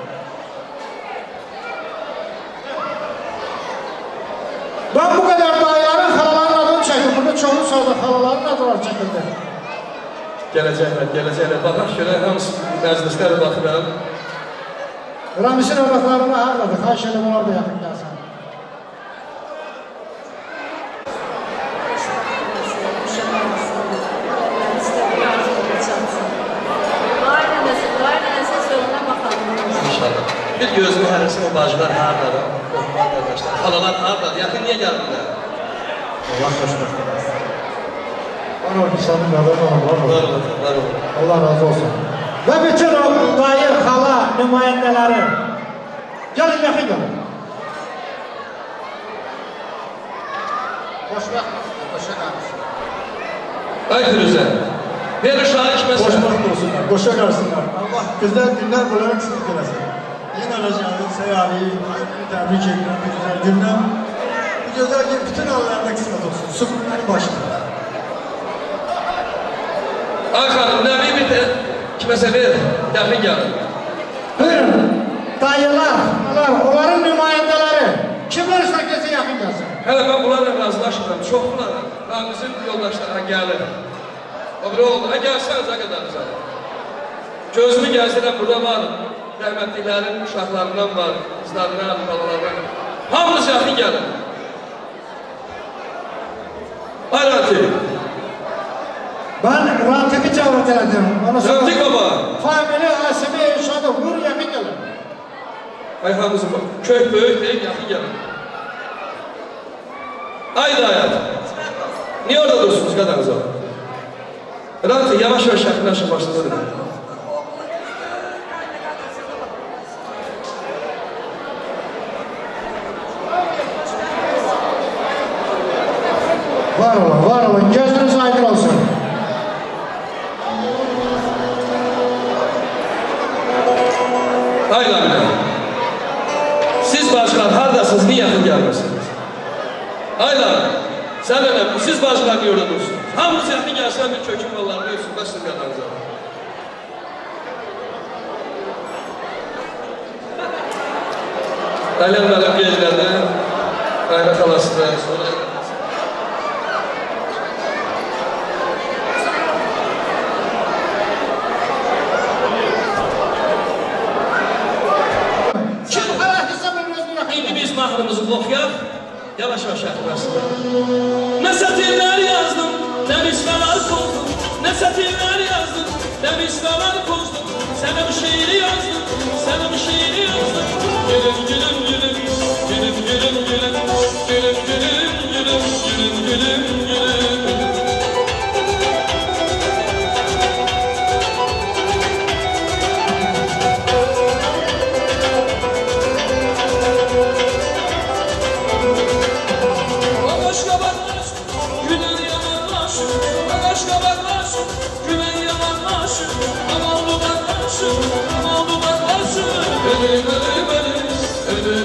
Ben bu kadar dayıların, xalaların adını çəkdim. Burada çoğunun sonra xalaların adları çəkildi. Gələcəklər, gələcəklər. Baxaq görək, hamısı məclislərə baxıram. Ramizin evlatlarına hardadır? Xahiş edim, onlar da yaxın gəlsin. İnşallah. Bir gözümü hərəsin o bacılar hardadır? Qorxmaq qardaşlar. Xalalar hardadır? Yaxın niyə gəldilər? Allah xoşbəxt edəsin. Var olun, sənin qədər var Var olun. olun, var olun. Allah razı olsun. Ve bütün o dayı, xala, nümayəndələri gəlin, yaxın gəlin. Xoşbəxt, qoşa qarşı. Ay Firuzə, ver uşağı içməsin. Xoşbəxt olsunlar, qoşa qarsınlar. Allah gözəl günlər bunlara qısmət eləsin. Yenə Rəcəbin Səyari, təbrik edirəm bu gözəl gündən. Bu gözəl gün bütün anlarına qısmət olsun. Sükunlar başında. Ay xanım, nəbi bir də kiməsə ver, yaxın gəlin. Buyurun, dayılar, xalalar, onların nümayəndələri. Kimlər istəkləsə yaxın gəlsin. Hələ mən bunlarla razılaşmıram, çoxlar. Ramizin yoldaşlarına gəlir. O biri oldu, ha gəlsəniz, ha qədərinizə. Gözümü gəzdirəm, burada var. Rəhmətliklərin uşaqlarından var, qızlarından, xalalarından. Hamınız yaxın gəlin. Ay Rantik. Ben Rantik'i çağırdı elədim. Rantik baba. Famili, Asimi, Şadı, buyur yaxın gəlin. Ay hamınızın bak, kök böyük deyil, yaxın gəlin. Ay dayat. Niye orada dursunuz qadanıza? Rantik, yavaş yavaş yaxınlaşın başınıza. Var olun, var olun. Gözünüz aydın olsun. Ay Lamine, siz bacılar haradasınız, niye yaxın gəlməsiniz? Ay Lamine, sen önemli, siz bacılar niye orada dursunuz? Hamınız yaxın gəlsən bir kökün yollarını yoxsun, başsın qadanıza. Ələm-ələm gecələrdə, Qayra xalası da, sonra... Mahrımızı oxuyaq, yavaş-yavaş yaxınlasın. Nə sətirlər yazdım, nə misralar pozdum, nə sətirlər yazdım, nə misralar pozdum, sənə bir şeiri yazdım, sənə bir şeiri yazdım. Gülüm, gülüm, gülüm, gülüm, gülüm, gülüm, gülüm, gülüm, gülüm, gülüm, gülüm, gülüm. Ölüm, ölüm, ölüm, ölüm.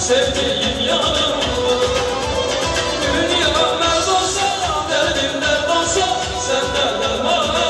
sevdiğim yanım. Dünya dert olsa, derdim dert olsa, sende dermanım.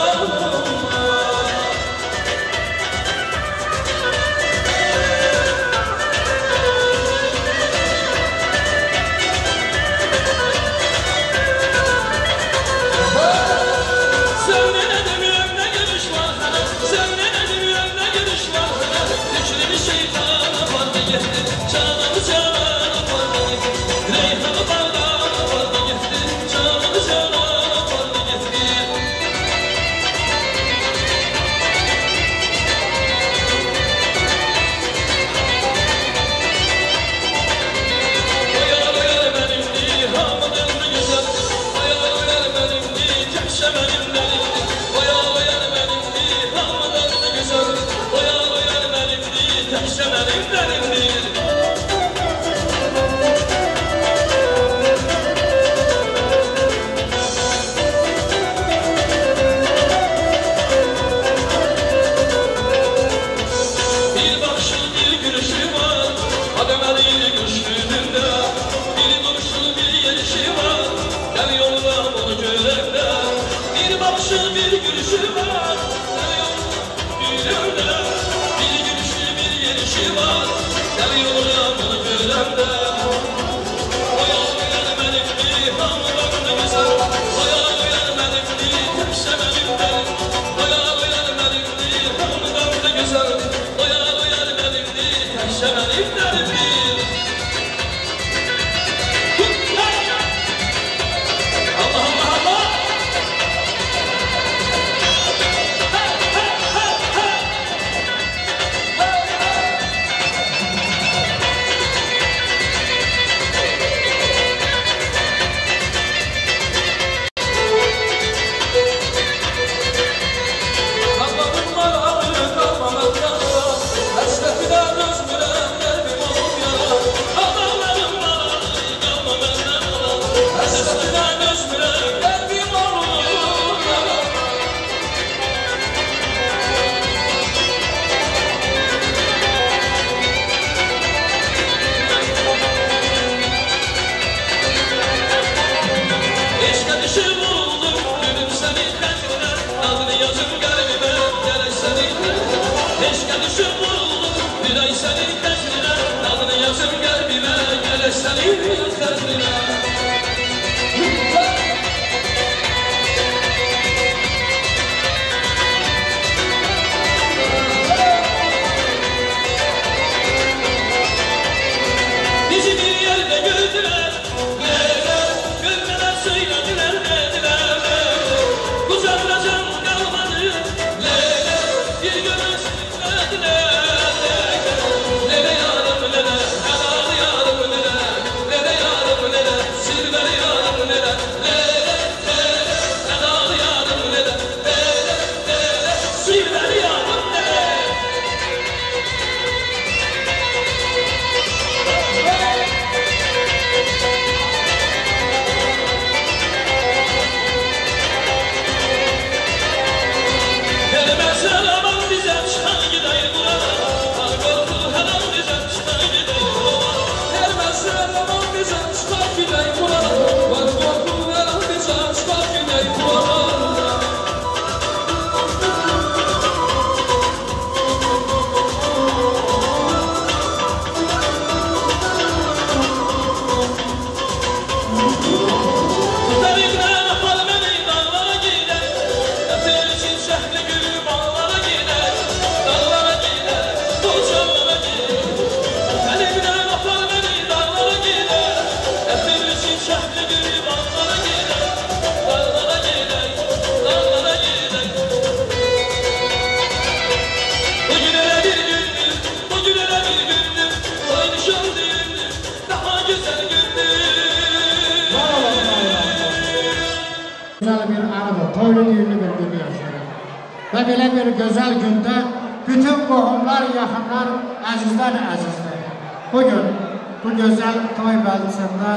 toylu düğünlü bir gün yaşayırıq. Və belə bir gözəl gündə bütün qohumlar, yaxınlar, əzizlər əzizdir. Bugün bu gözəl toy bəldisində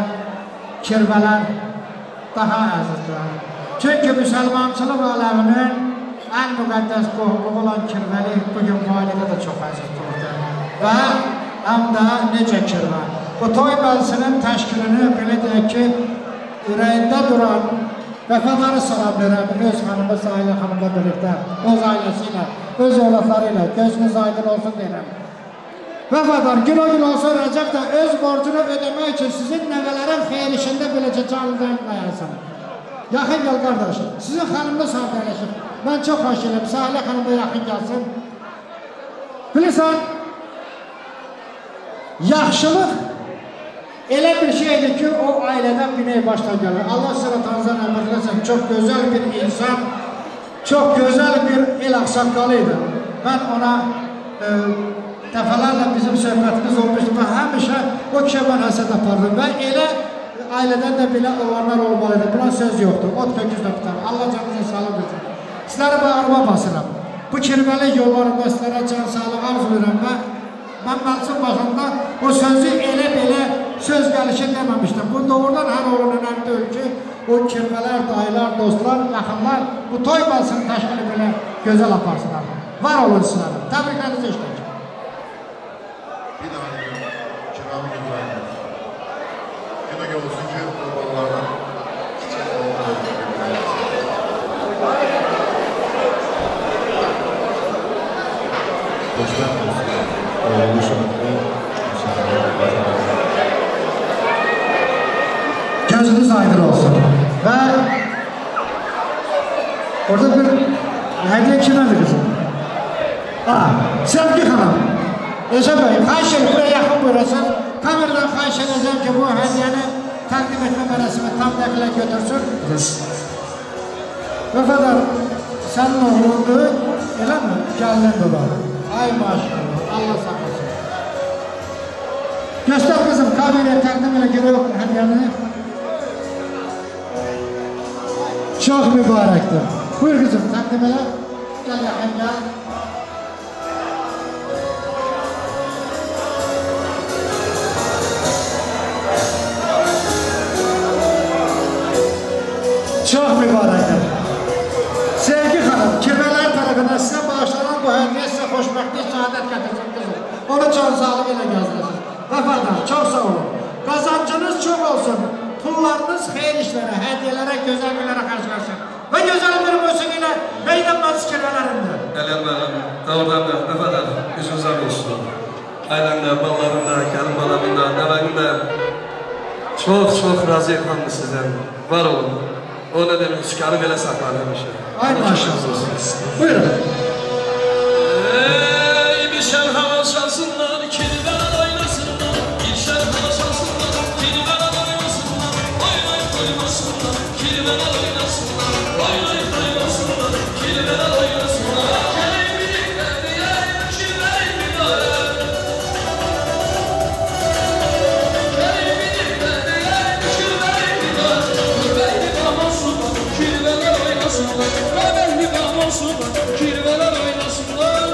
kirvələr daha əzizdir. Çünki müsəlmançılıq aləminin ən müqəddəs qohumluğu olan kirvəli bugün bu ailədə də çox əzizdir. Və həm də necə kirvə? bu toy məclisinin təşkilini belə deyək ki, ürəyində duran vəfadarı salam verəm, öz xanımı Sahilə xanımla birlikdə, öz ailəsi ilə, öz evlatları ilə, gözünüz aydın olsun deyirəm. Vəfadar, gün o gün olsa Rəcəb də öz borcunu ödəmək üçün sizin nəvələrin xeyir işində beləcə canlıdan dayansın. Yaxın gəl qardaş, sizin xanımda sağdaylaşır. Mən çox xoş edirəm, Sahilə xanım da yaxın gəlsin. Bilirsən, yaxşılıq elə bir şeydir ki, o ailədən binəy başdan gəlir. Allah sıratanızdan əmrləsin, çox gözəl bir insan, çox gözəl bir el ağsaqqalı idi. Mən ona e, dəfələrlə bizim söhbətimiz olmuşdu. Mən həmişə o kişiyə mən həsəd apardım və elə ailədən də belə olanlar olmalıydı. Buna söz yoxdur. Ot köküzlə tutar. Allah canınızın sağlığı bilsin. Sizləri bağırma basıram. Bu kirməli yollarında sizlərə can sağlığı arzu edirəm və mən məclisin başında o sözü elə belə söz gəlişi deməmişdim. Bu doğrudan hər oğlun önəmli deyil ki, o kirmələr, dayılar, dostlar, yaxınlar bu toy məclisinin təşkili belə gözəl aparsınlar. Var olun sizlərə. Təbriklərinizi işləyək. Bir daha deyim, kiramı gözləyiniz. Demək olsun ki, o balalardan kiçik oğulları gözləyiniz. Dostlar olsun, oğlu şartlı, gözünüz aydın olsun. Və orada bir hediye kimədir kızım? Aa, Sevgi xanım. Eşə bəy, xahiş edin, buraya yaxın buyurasın. Kameradan xahiş edəcəm ki, bu hediyəni təqdim etmə mərasimi tam dəqiqlə götürsün. Vəfadar, sənin oğlundur, elə mi? Gəlinin baba. Ay maşallah, Allah saklasın. Göster kızım, kameraya təqdim elə gerek yok hediyəni. Çok mübarektir. Buyur kızım, təqdim elə. Gel yaxın gel. Çok mübarektir. Sevgi hanım, kirmələr tarafından size bağışlanan bu hediye size xoşbəxtlik, saadet getirsin kızım. Onu can sağlığı ile gözləsin. Vəfadar, çok sağ olun. Kazancınız çok olsun. Pullarınız xeyir işlere, hediyelere, güzel günlere karşılaşsın. Ve güzel bir musiqiyle meydanmaz kirmələrində. Ələn mənim, doğrudan da vəfadar, üzünüzə olsun. Ailəmdə, ballarımda, gəlin balamında, nəvəmdə çok çok razıyım hamı sizden. Var olun. O ne demek, çıkarı belə saklanmışım. Ay maşallah. Buyurun. Ey bir şen hava çalsınlar, kirvələr oynasınlar. Bir şen hava çalsınlar, kirvələr oynasınlar. Oynay koymasınlar, kirvələr oynasınlar. Oynay koymasınlar, kirvələr oynasınlar. Geley birliklər diyər, kirvəy bidar. Geley birliklər diyər, kirvəy bidar. Kirvəy bidar olsunlar, kirvələr oynasınlar. Kirvəy bidar olsunlar, kirvələr oynasınlar.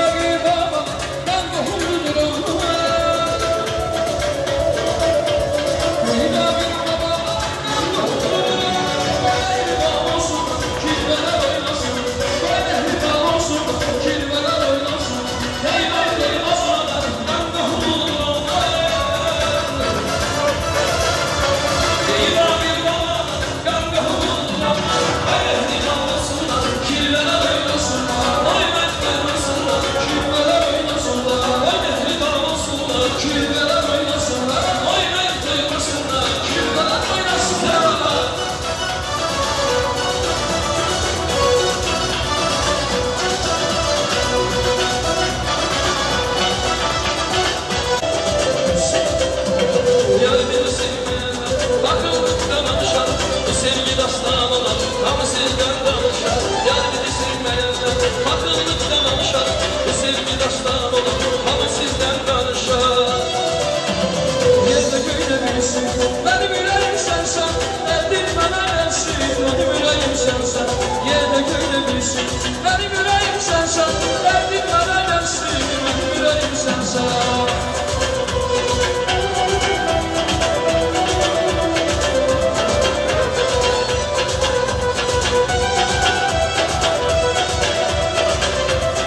Benim yüreğim sensen, derdin bana versin. Benim yüreğim sensen, yerde köyde bilsin. Benim yüreğim sensen, derdin bana versin. Benim yüreğim sensen.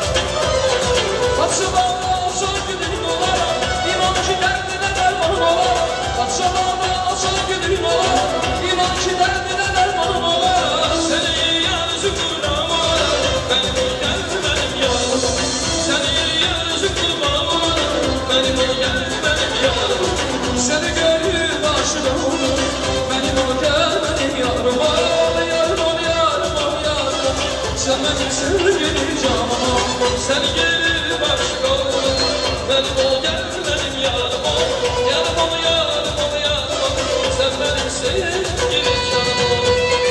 Batsı bağlı olsun gülün dolara, İmancı derdine derman olar. sevgili canım. Sen geri başka ol, benim ol gel benim yarım ol. Yarım ol yarım ol yarım ol, sen benim sevgili canım.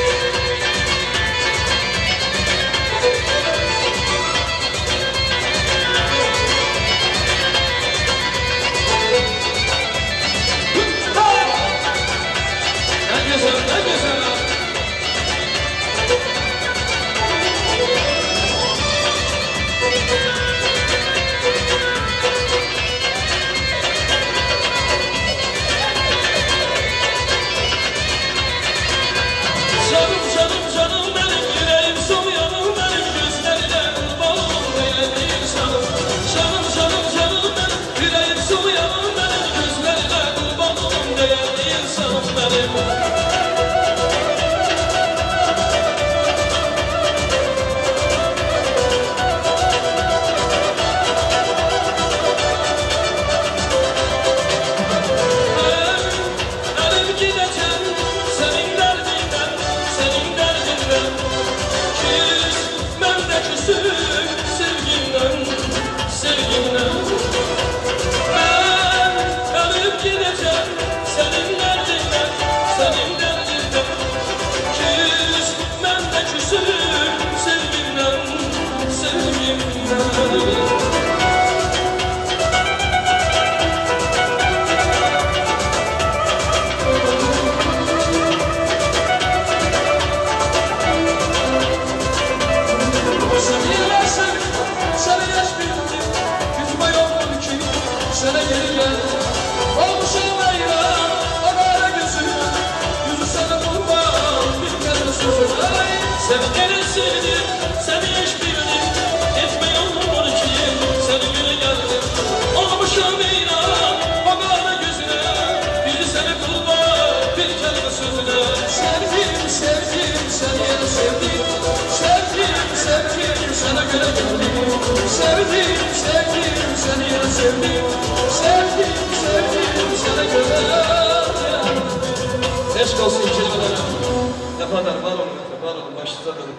Eşk olsun kelimelere. Ne kadar var olun, var olun, başınıza dönün.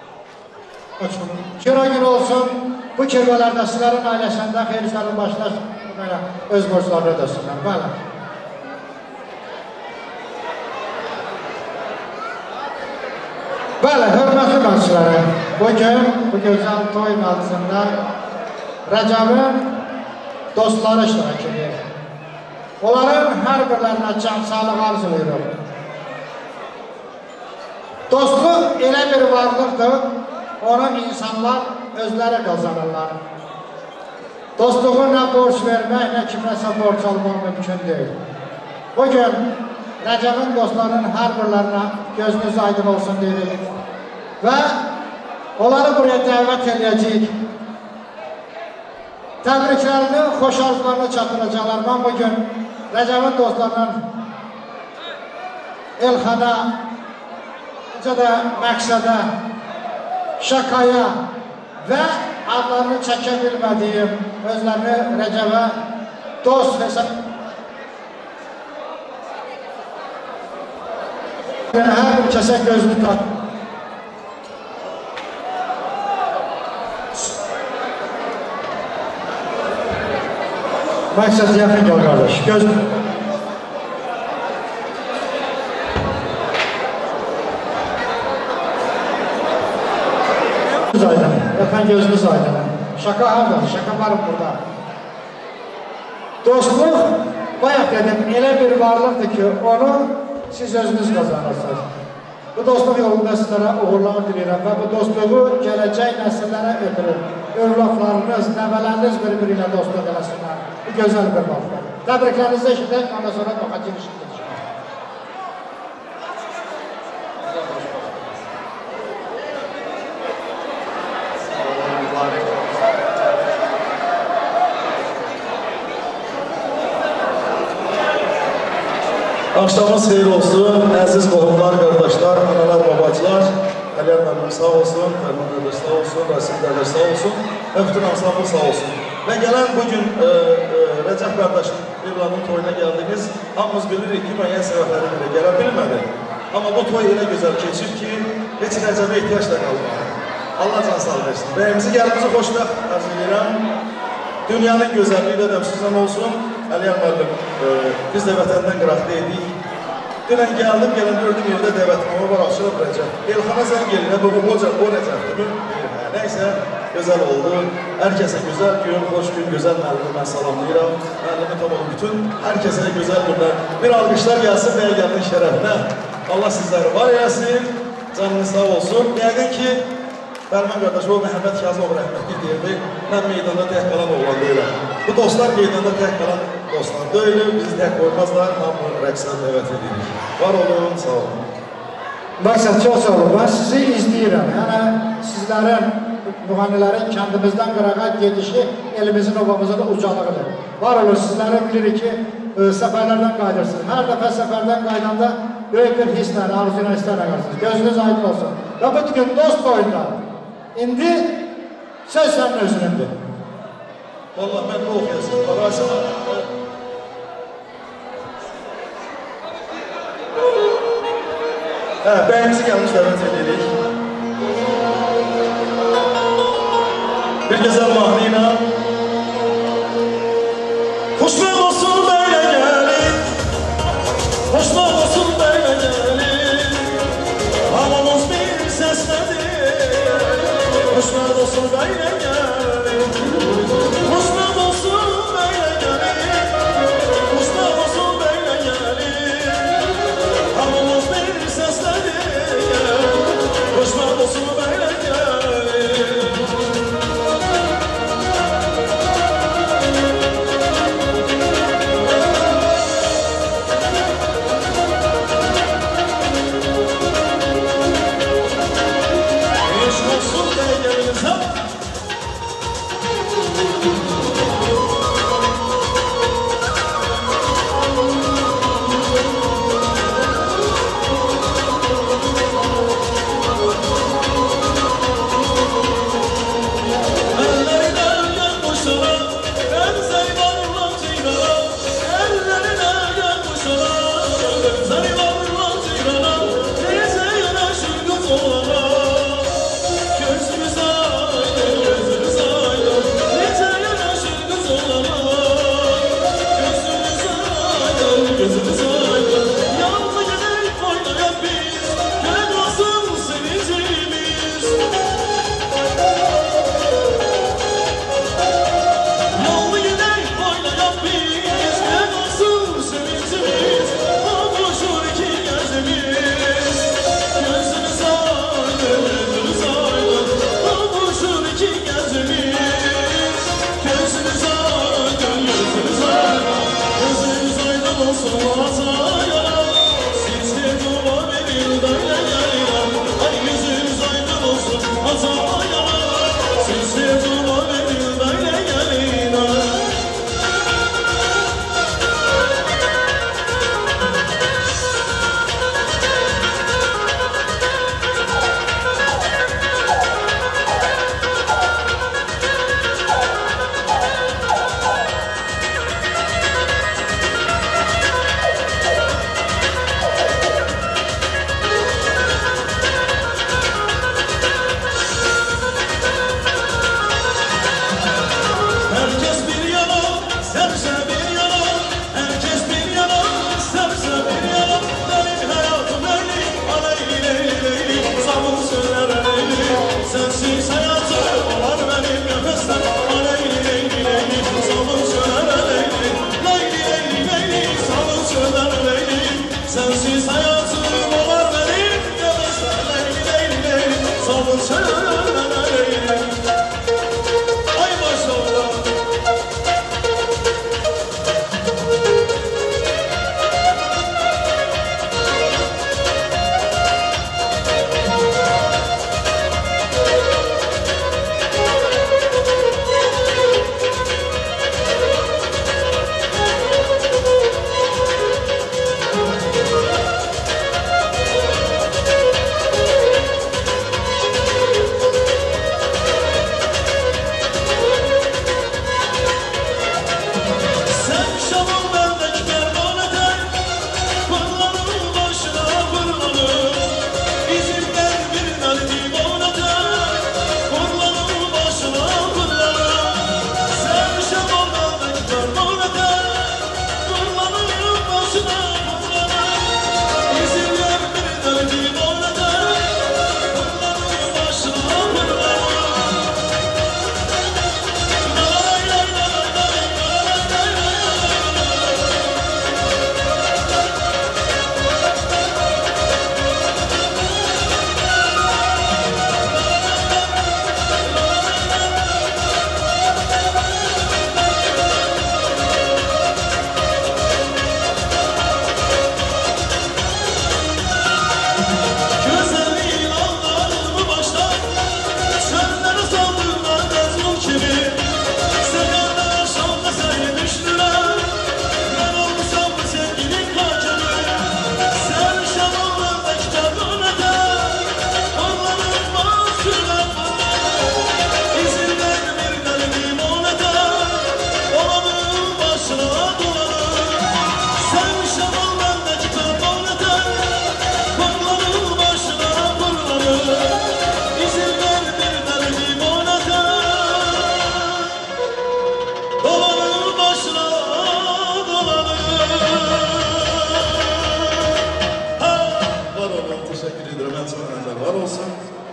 Kira gün olsun, bu kirvelerde sizlerin ailesinde xeyirlərin başına öz borçlarını ödəsinlər. Bəli. Bəli, hörmətli məncələri, bugün bu gözəl toy məclisində Rəcəbin dostları iştirak edir. Onların hər birlərinə can sağlıq arzulayırım. Dostluq elə bir varlıqdır, onu insanlar özləri qazanırlar. Dostluğu nə borç vermək, nə kiməsə borç almaq mümkün deyil. Bugün Rəcəbin dostlarının hər birlərinə gözünüz aydın olsun deyirik və onları buraya dəvət edəcəyik. Təbriklərini, xoş arzularını çatdıracaqlar. Mən bugün Rəcəbin dostlarının Elxana, necə də məqsədə, şakaya və adlarını çəkə bilmədiyim, özlərini Rəcəbə dost hesab hər bir kəsə gözünü tat. Məqsəd yaxın gəl qardaş, gözünü. Gözünüz aydın, efendim gözünüz aydın. Şaka hardadır, şaka varım burada. Dostluq, bayaq dedim, elə bir varlıqdır ki, onu siz özünüz qazanırsınız. Bu dostluq yolunda sizlərə uğurlar diləyirəm və bu dostluğu gələcək nəsillərə ötürür. Övladlarınız, nəvələriniz bir-biri ilə dostluq eləsinlər. Bu gözəl bir vaxtdır. Təbriklərinizi eşidək, ondan sonra baxa girişik edəcək. Axşamınız xeyir olsun, əziz qohumlar, qardaşlar, analar, babacılar, Əliyar müəllim sağ olsun, Fərman qardaş sağ olsun, Rasim qardaş sağ olsun və bütün ansambl sağ olsun. Və gələn bugün e, e, Rəcəb qardaşın evladının toyuna gəldiniz, hamımız bilirik ki, müəyyən səbəbləri belə gələ bilmədi. Amma bu toy elə gözəl keçir ki, heç Rəcəbə ehtiyac da qalmadı. Allah can sağ versin. Bəyimizi gəlimizi xoşbəxt arzu edirəm. Dünyanın gözəlliyi də dəmsizdən olsun. Əliyar müəllim, biz də vətəndən qıraqda edik. Dünən gəldim, gələn gördüm evdə dəvətnamə var, açılıb Rəcəb. Elxana sən gelin, bu hoca, o Rəcəbdir. Nəysə, gözəl oldu. Hər kəsə gözəl gün, xoş gün, gözəl müəllimi mən salamlayıram. Müəllimi tamam bütün, hər kəsə gözəl günlər. Bir alqışlar gəlsin bəyə gəldin şərəfinə. Allah sizləri var eləsin, canınız sağ olsun. Yəqin ki, Bərman qardaş, o Məhəmməd Kazım rəhmətli deyirdi, mən meydanda tək qalan oğlan deyirəm. Bu dostlar meydanda tək qalan dostlar deyil, bizi tək qoymazlar, hamı rəqsən dəvət edirik. Var olun, sağ olun. Məqsəd, çox sağ olun. Ben sizi izləyirəm. Yəni, sizlərin, müğənnilərin kəndimizdən qırağa gedişi elimizin, obamızın ucalığıdır. Var olun, sizlərə bilirik ki, səfərlərdən qaydırsınız. Hər dəfə səfərdən qaydanda böyük bir hisslər, arzuyla hisslər əqarsınız. Gözünüz aydın olsun. Və bu gün dost boyunda. İndi söz sənin özünündür. Vallahi mən də oxuyasın. Qarasına. Hə, bəyimizi gəlmiş dəvət edirik. Bir gözəl mahnı ilə. Xoşbəxt olsun bəylə gəlin, xoşbəxt olsun bəylə gəlin, hamımız bir səslədir, xoşbəxt olsun bəylə gəlin, xoşbəxt olsun bəylə gəlin, xoşbəxt olsun bəylə gəlin, hamımız bir səslədir, xoşbəxt olsun bəylə gəlin.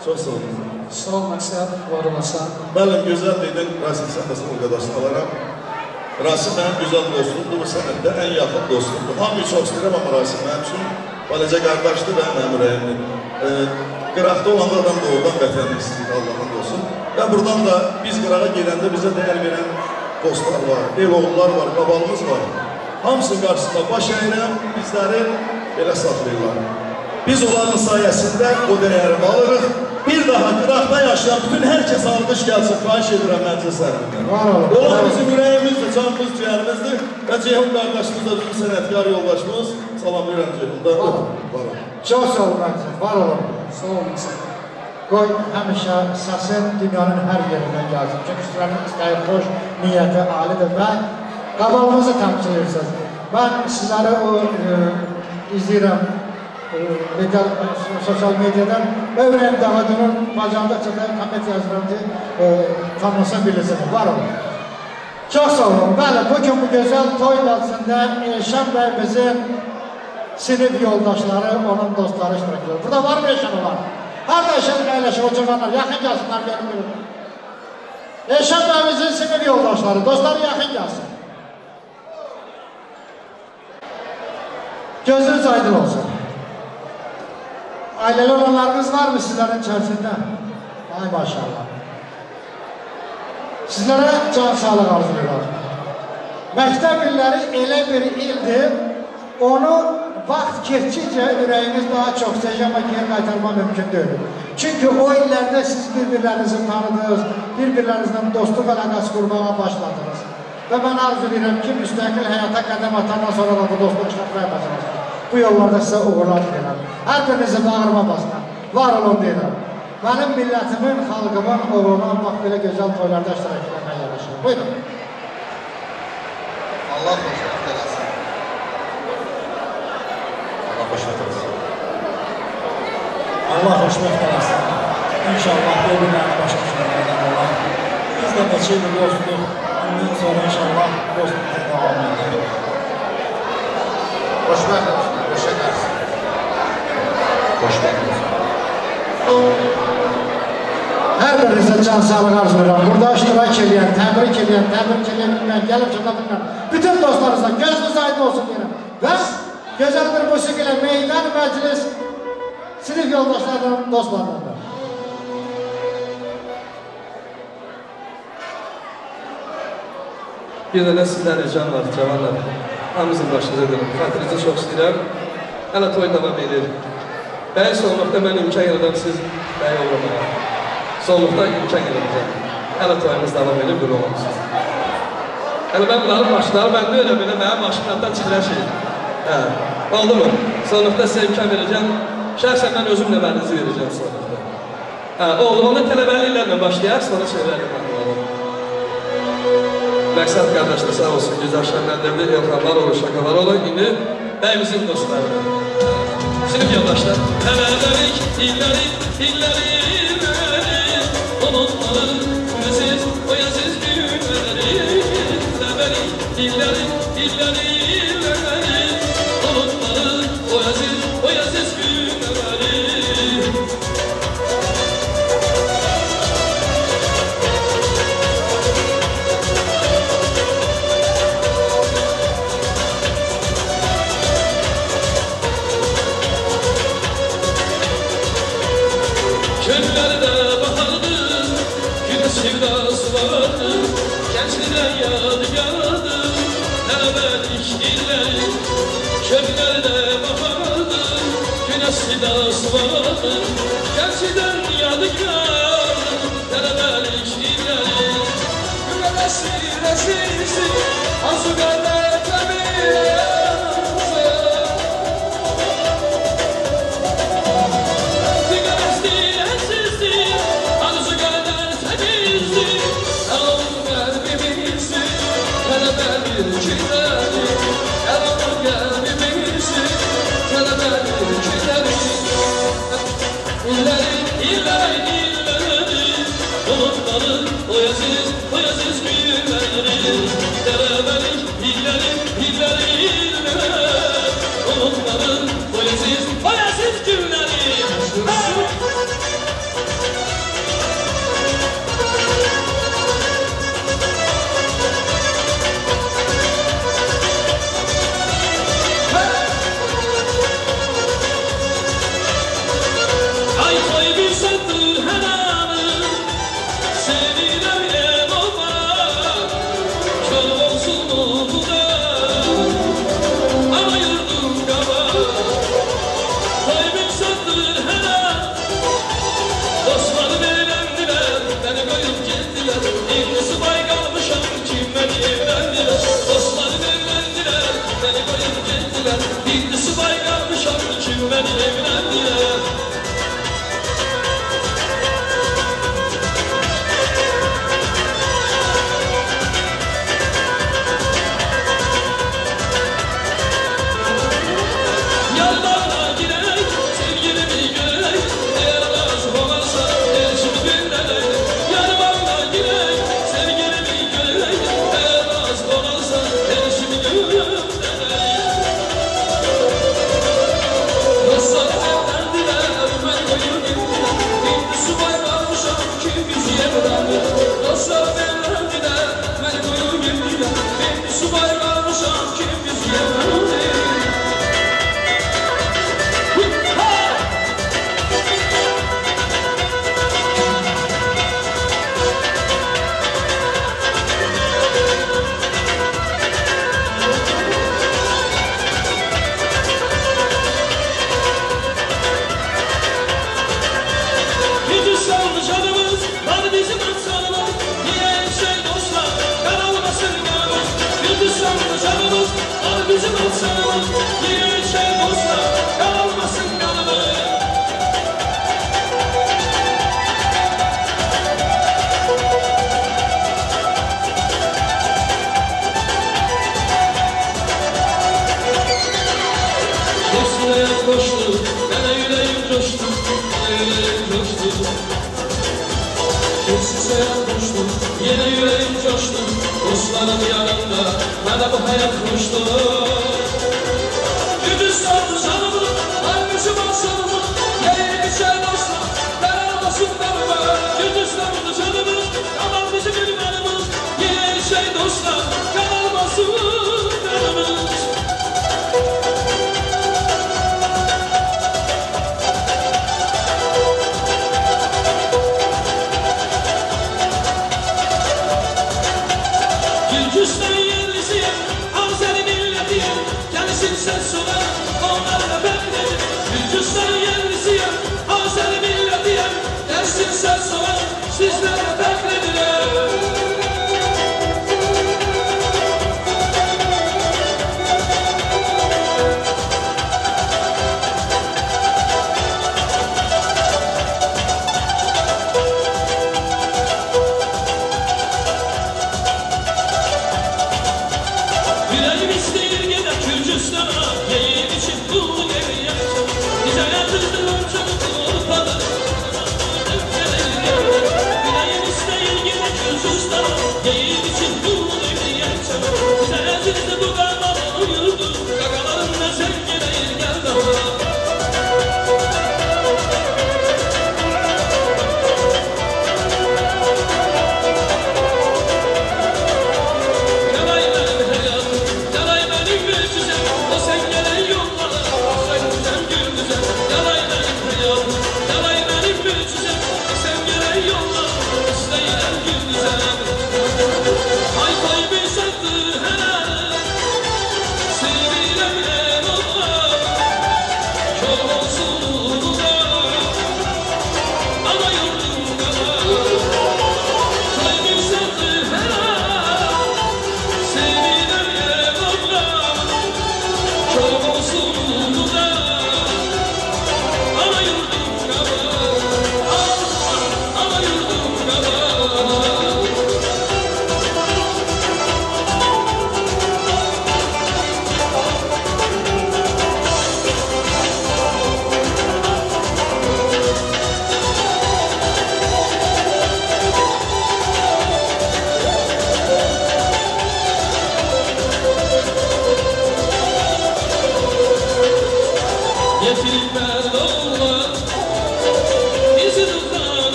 Çox sağ olun. Sağ ol, Məqsəd, var olasan. Bəli, gözəl dedin, Rasim sən də sağ qədasını alaram. Rasim mənim gözəl dostumdur, bu sənətdə ən yaxın dostumdur. Hamıyı çox istəyirəm, amma Rasim mənim üçün balaca qardaşdır və mənim ürəyimdir. Qıraqda olan adam doğrudan vətənini istəyir, Allah'ın olsun. Və buradan da biz qırağa gələndə bizə dəyər verən dostlar var, ev oğullar var, qabalımız var. Hamısının qarşısında baş əyirəm, bizləri belə saxlayırlar. Biz onların sayəsində o dəyəri alırıq. Bir daha qıraqda yaşayan bütün hər kəs alqış gəlsin, xahiş edirəm məclis əlindən. Onlar bizim ürəyimizdir, canımız, ciyərimizdir və Ceyhun qardaşımız da bizim sənətkar yoldaşımız. Salamlayıram Ceyhunda. Var olun. Çox sağ olun, Məqsəd, var olun. Sağ ol, Məqsəd. Qoy həmişə səsin dünyanın hər yerindən gəlsin. Çünki sizlərin istəyi xoş, niyyəti alidir və qabalımızı təmsil edirsiniz. Mən sizləri o e, izləyirəm e, sosial medyadan və ürəyim Davadının bacandıqca da komment yazıram ki, e, tanınsın bilirsiniz. Var olun. Çox sağ olun. Bəli, bugün bu gözəl toy dalsında Elşən bəy bizim sinif yoldaşları, onun dostları iştirak ediyor. Burada var mı Elşən olan? Harada Elşən əyləşir, o cıvanlar, yaxın gəlsinlər, görünmür. Elşən bəy bizim sinif yoldaşları, dostları yaxın gəlsin. Gözünüz aydın olsun. Ailəli olanlarınız var mı sizlərin içərisində? Ay maşallah. Sizlərə can sağlıq arzulayırlar. Məktəb illəri elə bir ildir, onu vaxt keçdikcə ürəyiniz daha çox sevəcək, amma geri qaytarma mümkün deyil. Çünki o illərdə siz bir-birlərinizi tanıdınız, bir-birlərinizlə dostluq əlaqəsi qurmağa başladınız. Və mən arzu edirəm ki, müstəqil həyata qədəm atandan sonra da bu dostluq işlətməyə başlayacaq. Bu yollarda sizə uğurlar deyirəm. Hər birinizi bağırma basına, var olun deyirəm. Mənim millətimin, xalqımın uğruna bax belə gözəl toylarda iştirak etməyə yaraşır. Buyurun. Allah xoşbəxt eləsin. Allah xoşbəxt eləsin. Allah xoşbəxt eləsin. İnşallah qeybilərini başqa şeylərdən olar. Biz də neçə il dostluq, bundan sonra inşallah dostluqda davam edir. Xoşbəxt eləsin, xoşbəxt eləsin. Xoşbəxt eləsin. Hər birinizə can sağlıq arzulayıram. Burada iştirak edən, təbrik edən, təbrik edən bilməyən, gəlib çata bilməyən, bütün dostlarınızla gözünüz aydın olsun deyirəm. Və gözəl bir musiqi ilə meydan məclis sinif yoldaşlarının dostlarındır. Bir də sizdən ricam var, cavanlar. Hamımızın başınıza edirəm. Xatirinizi çox istəyirəm. Hələ toy davam edir. Bəy sonluqda mən imkan yaradım siz bəy olmaya. Sonluqda imkan yaradacaq. Hələ toyumuz davam edir, bir olmamısınız. Hələ mən bunların maşınları, mən də öyle belə mənim maşınlardan çıxıran şey. Hə, oldu mu? Sonluqda sizə imkan verəcəm. Şəhsən mən özümlə vərinizi verəcəm sonluqda. Hə, oldu, onda tələbəliklərlə başlayaq, sonra şeylərlə baxmalı. Məqsəd qardaş da sağ olsun, güzel şənləndirdi, Elxanlar olur, şakalar olur. İndi bəyimizin dostları. Sinif yoldaşlar. Tələbəlik, illəri, illəri, illəri, unutmalı, siz, oyasız günləri. Tələbəlik, illəri, illəri, illəri, unutmalı, oyasız, oyasız günləri. Çöllerde bahardı, güneş sevdası vardı, gençliğden yadigardı, tələbəlik illəri. Çöllerde bahardı, güneş sevdası vardı, gençliğden yadigardı, tələbəlik illəri. Güləsi, rəsisi, arzu qədər təbiyyət. Oyasız, oyasız günleri, tələbəlik illəri. canımın yine şey dostlar kalmasın kanımın. Dostum hayat koştu, bana yüreğim coştu, bana yüreğim coştu. Kimsiz hayat koştu, yine yüreğim coştu. Dostlarım yanımda, bana bu hayat koştu. Gürcistan'dı canımı, halbuki baksanımı, yayın düşer dostlar, ben almasın kanımı. Gürcistan'dı canımı, kalmamış benim anımız, yine şey dostlar, kalmasın kanımız. Gürcistan yerlisiyim, Azeri milletiyim, gelsin sen söyle.